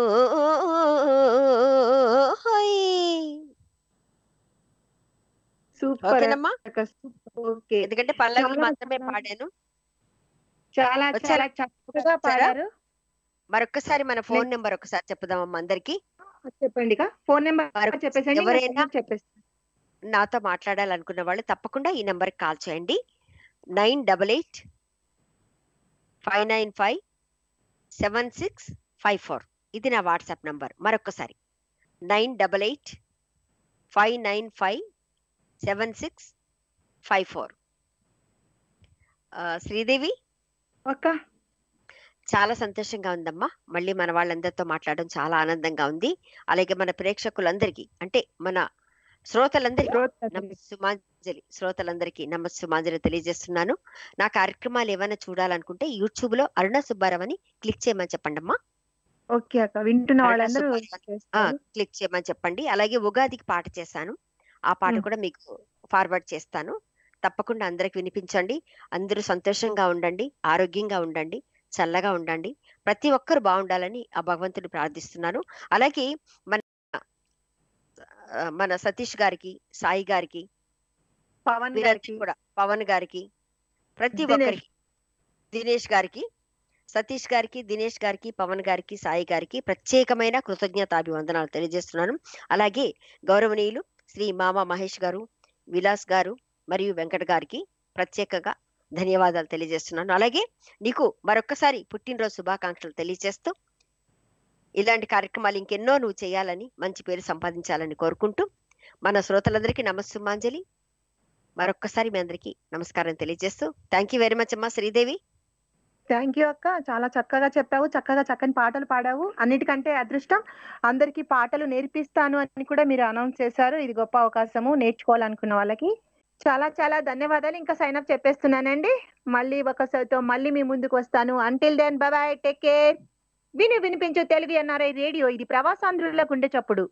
ఓకేనమ్మా? ఓకే, ఎందుకంటే పల్లవి మాత్రమే పాడాను. చాలా చాలా చక్కగా పాడారు. మరొకసారి మన ఫోన్ నెంబర్ ఒకసారి చెప్పుదామమ్మా అందరికి. చెప్పండి. ఫోన్ నెంబర్ చెప్పేసండి. ఎవరైనా నాతో మాట్లాడాలనుకున్న వాళ్ళు తప్పకుండా ఈ నెంబర్ కి కాల్ చేయండి. Nine double eight five nine five seven six five four ఇది నా వాట్సాప్ నంబర్. మరొకసారి nine double eight five nine five seven six five four. Sridevi అక్క, చాలా సంతోషంగా ఉందమ్మా. మళ్ళీ మన వాళ్ళందరితో మాట్లాడడం చాలా ఆనందంగా ఉంది. అలాగే మన ప్రేక్షకులందరికీ, అంటే మన శ్రోతలందరికీ నమస్సుమాంజలి శ్రోతలందరికీ నమస్సుమాంజలి తెలియజేస్తున్నాను. నా కార్యక్రమాలు ఏమైనా చూడాలనుకుంటే యూట్యూబ్ లో అరుణ సుబ్బారావు అని క్లిక్ చేయమని చెప్పండి అమ్మా. ఓకే అక్క, వింటున్న వాళ్ళందరూ క్లిక్ చేయమని చెప్పండి. అలాగే ఉగాదికి పాట చేశాను, ఆ పాట కూడా మీకు ఫార్వర్డ్ చేస్తాను. తప్పకుండా అందరికి వినిపించండి. అందరూ సంతోషంగా ఉండండి, ఆరోగ్యంగా ఉండండి, చల్లగా ఉండండి. ప్రతి ఒక్కరు బాగుండాలని ఆ భగవంతుని ప్రార్థిస్తున్నాను. అలాగే మన ఆ, మన సతీష్ గారికి, సాయి గారికి, పవన్ వీరందరికీ గారికి, కూడా, పవన్ గారికి, ప్రతి దినేష్. ఒక్కరికి, దినేష్ గారికి, సతీష్ గారికి, దినేష్ గారికి, పవన్ గారికి, సాయి గారికి ప్రత్యేకమైన కృతజ్ఞతాభివందనాలు తెలియజేస్తున్నాను. అలాగే గౌరవనీయులు శ్రీ మామ మహేష్ గారు, విలాస్ గారు మరియు వెంకట గారికి ప్రత్యేకంగా ధన్యవాదాలు తెలియజేస్తున్నాను. అలాగే నీకు మరొక్కసారి పుట్టినరోజు శుభాకాంక్షలు తెలియజేస్తూ ఇలాంటి కార్యక్రమాలు ఇంకెన్నో నువ్వు చేయాలని, మంచి పేరు సంపాదించాలని కోరుకుంటూ మన శ్రోతలందరికీ నమస్సుమాంజలి. మరొక్కసారి మీ అందరికీ నమస్కారం తెలియజేస్తూ థ్యాంక్ యూ వెరీ మచ్ అమ్మా శ్రీదేవి. థ్యాంక్ యూ అక్క, చాలా చక్కగా చెప్పావు, చక్కగా చక్కని పాటలు పాడావు. అన్నిటికంటే అదృష్టం అందరికి పాటలు నేర్పిస్తాను అని కూడా మీరు అనౌన్స్ చేశారు. ఇది గొప్ప అవకాశము నేర్చుకోవాలనుకున్న వాళ్ళకి. చాలా చాలా ధన్యవాదాలు. ఇంకా సైన్ అప్ చెప్పేస్తున్నానండి. మళ్ళీ ఒకసారితో మళ్ళీ మీ ముందుకు వస్తాను. Until then bye bye, take care. విను వినిపించు తెలుగు ఎన్ఆర్ఐ రేడియో, ఇది ప్రవాసాంధ్రుల గుండె చప్పుడు.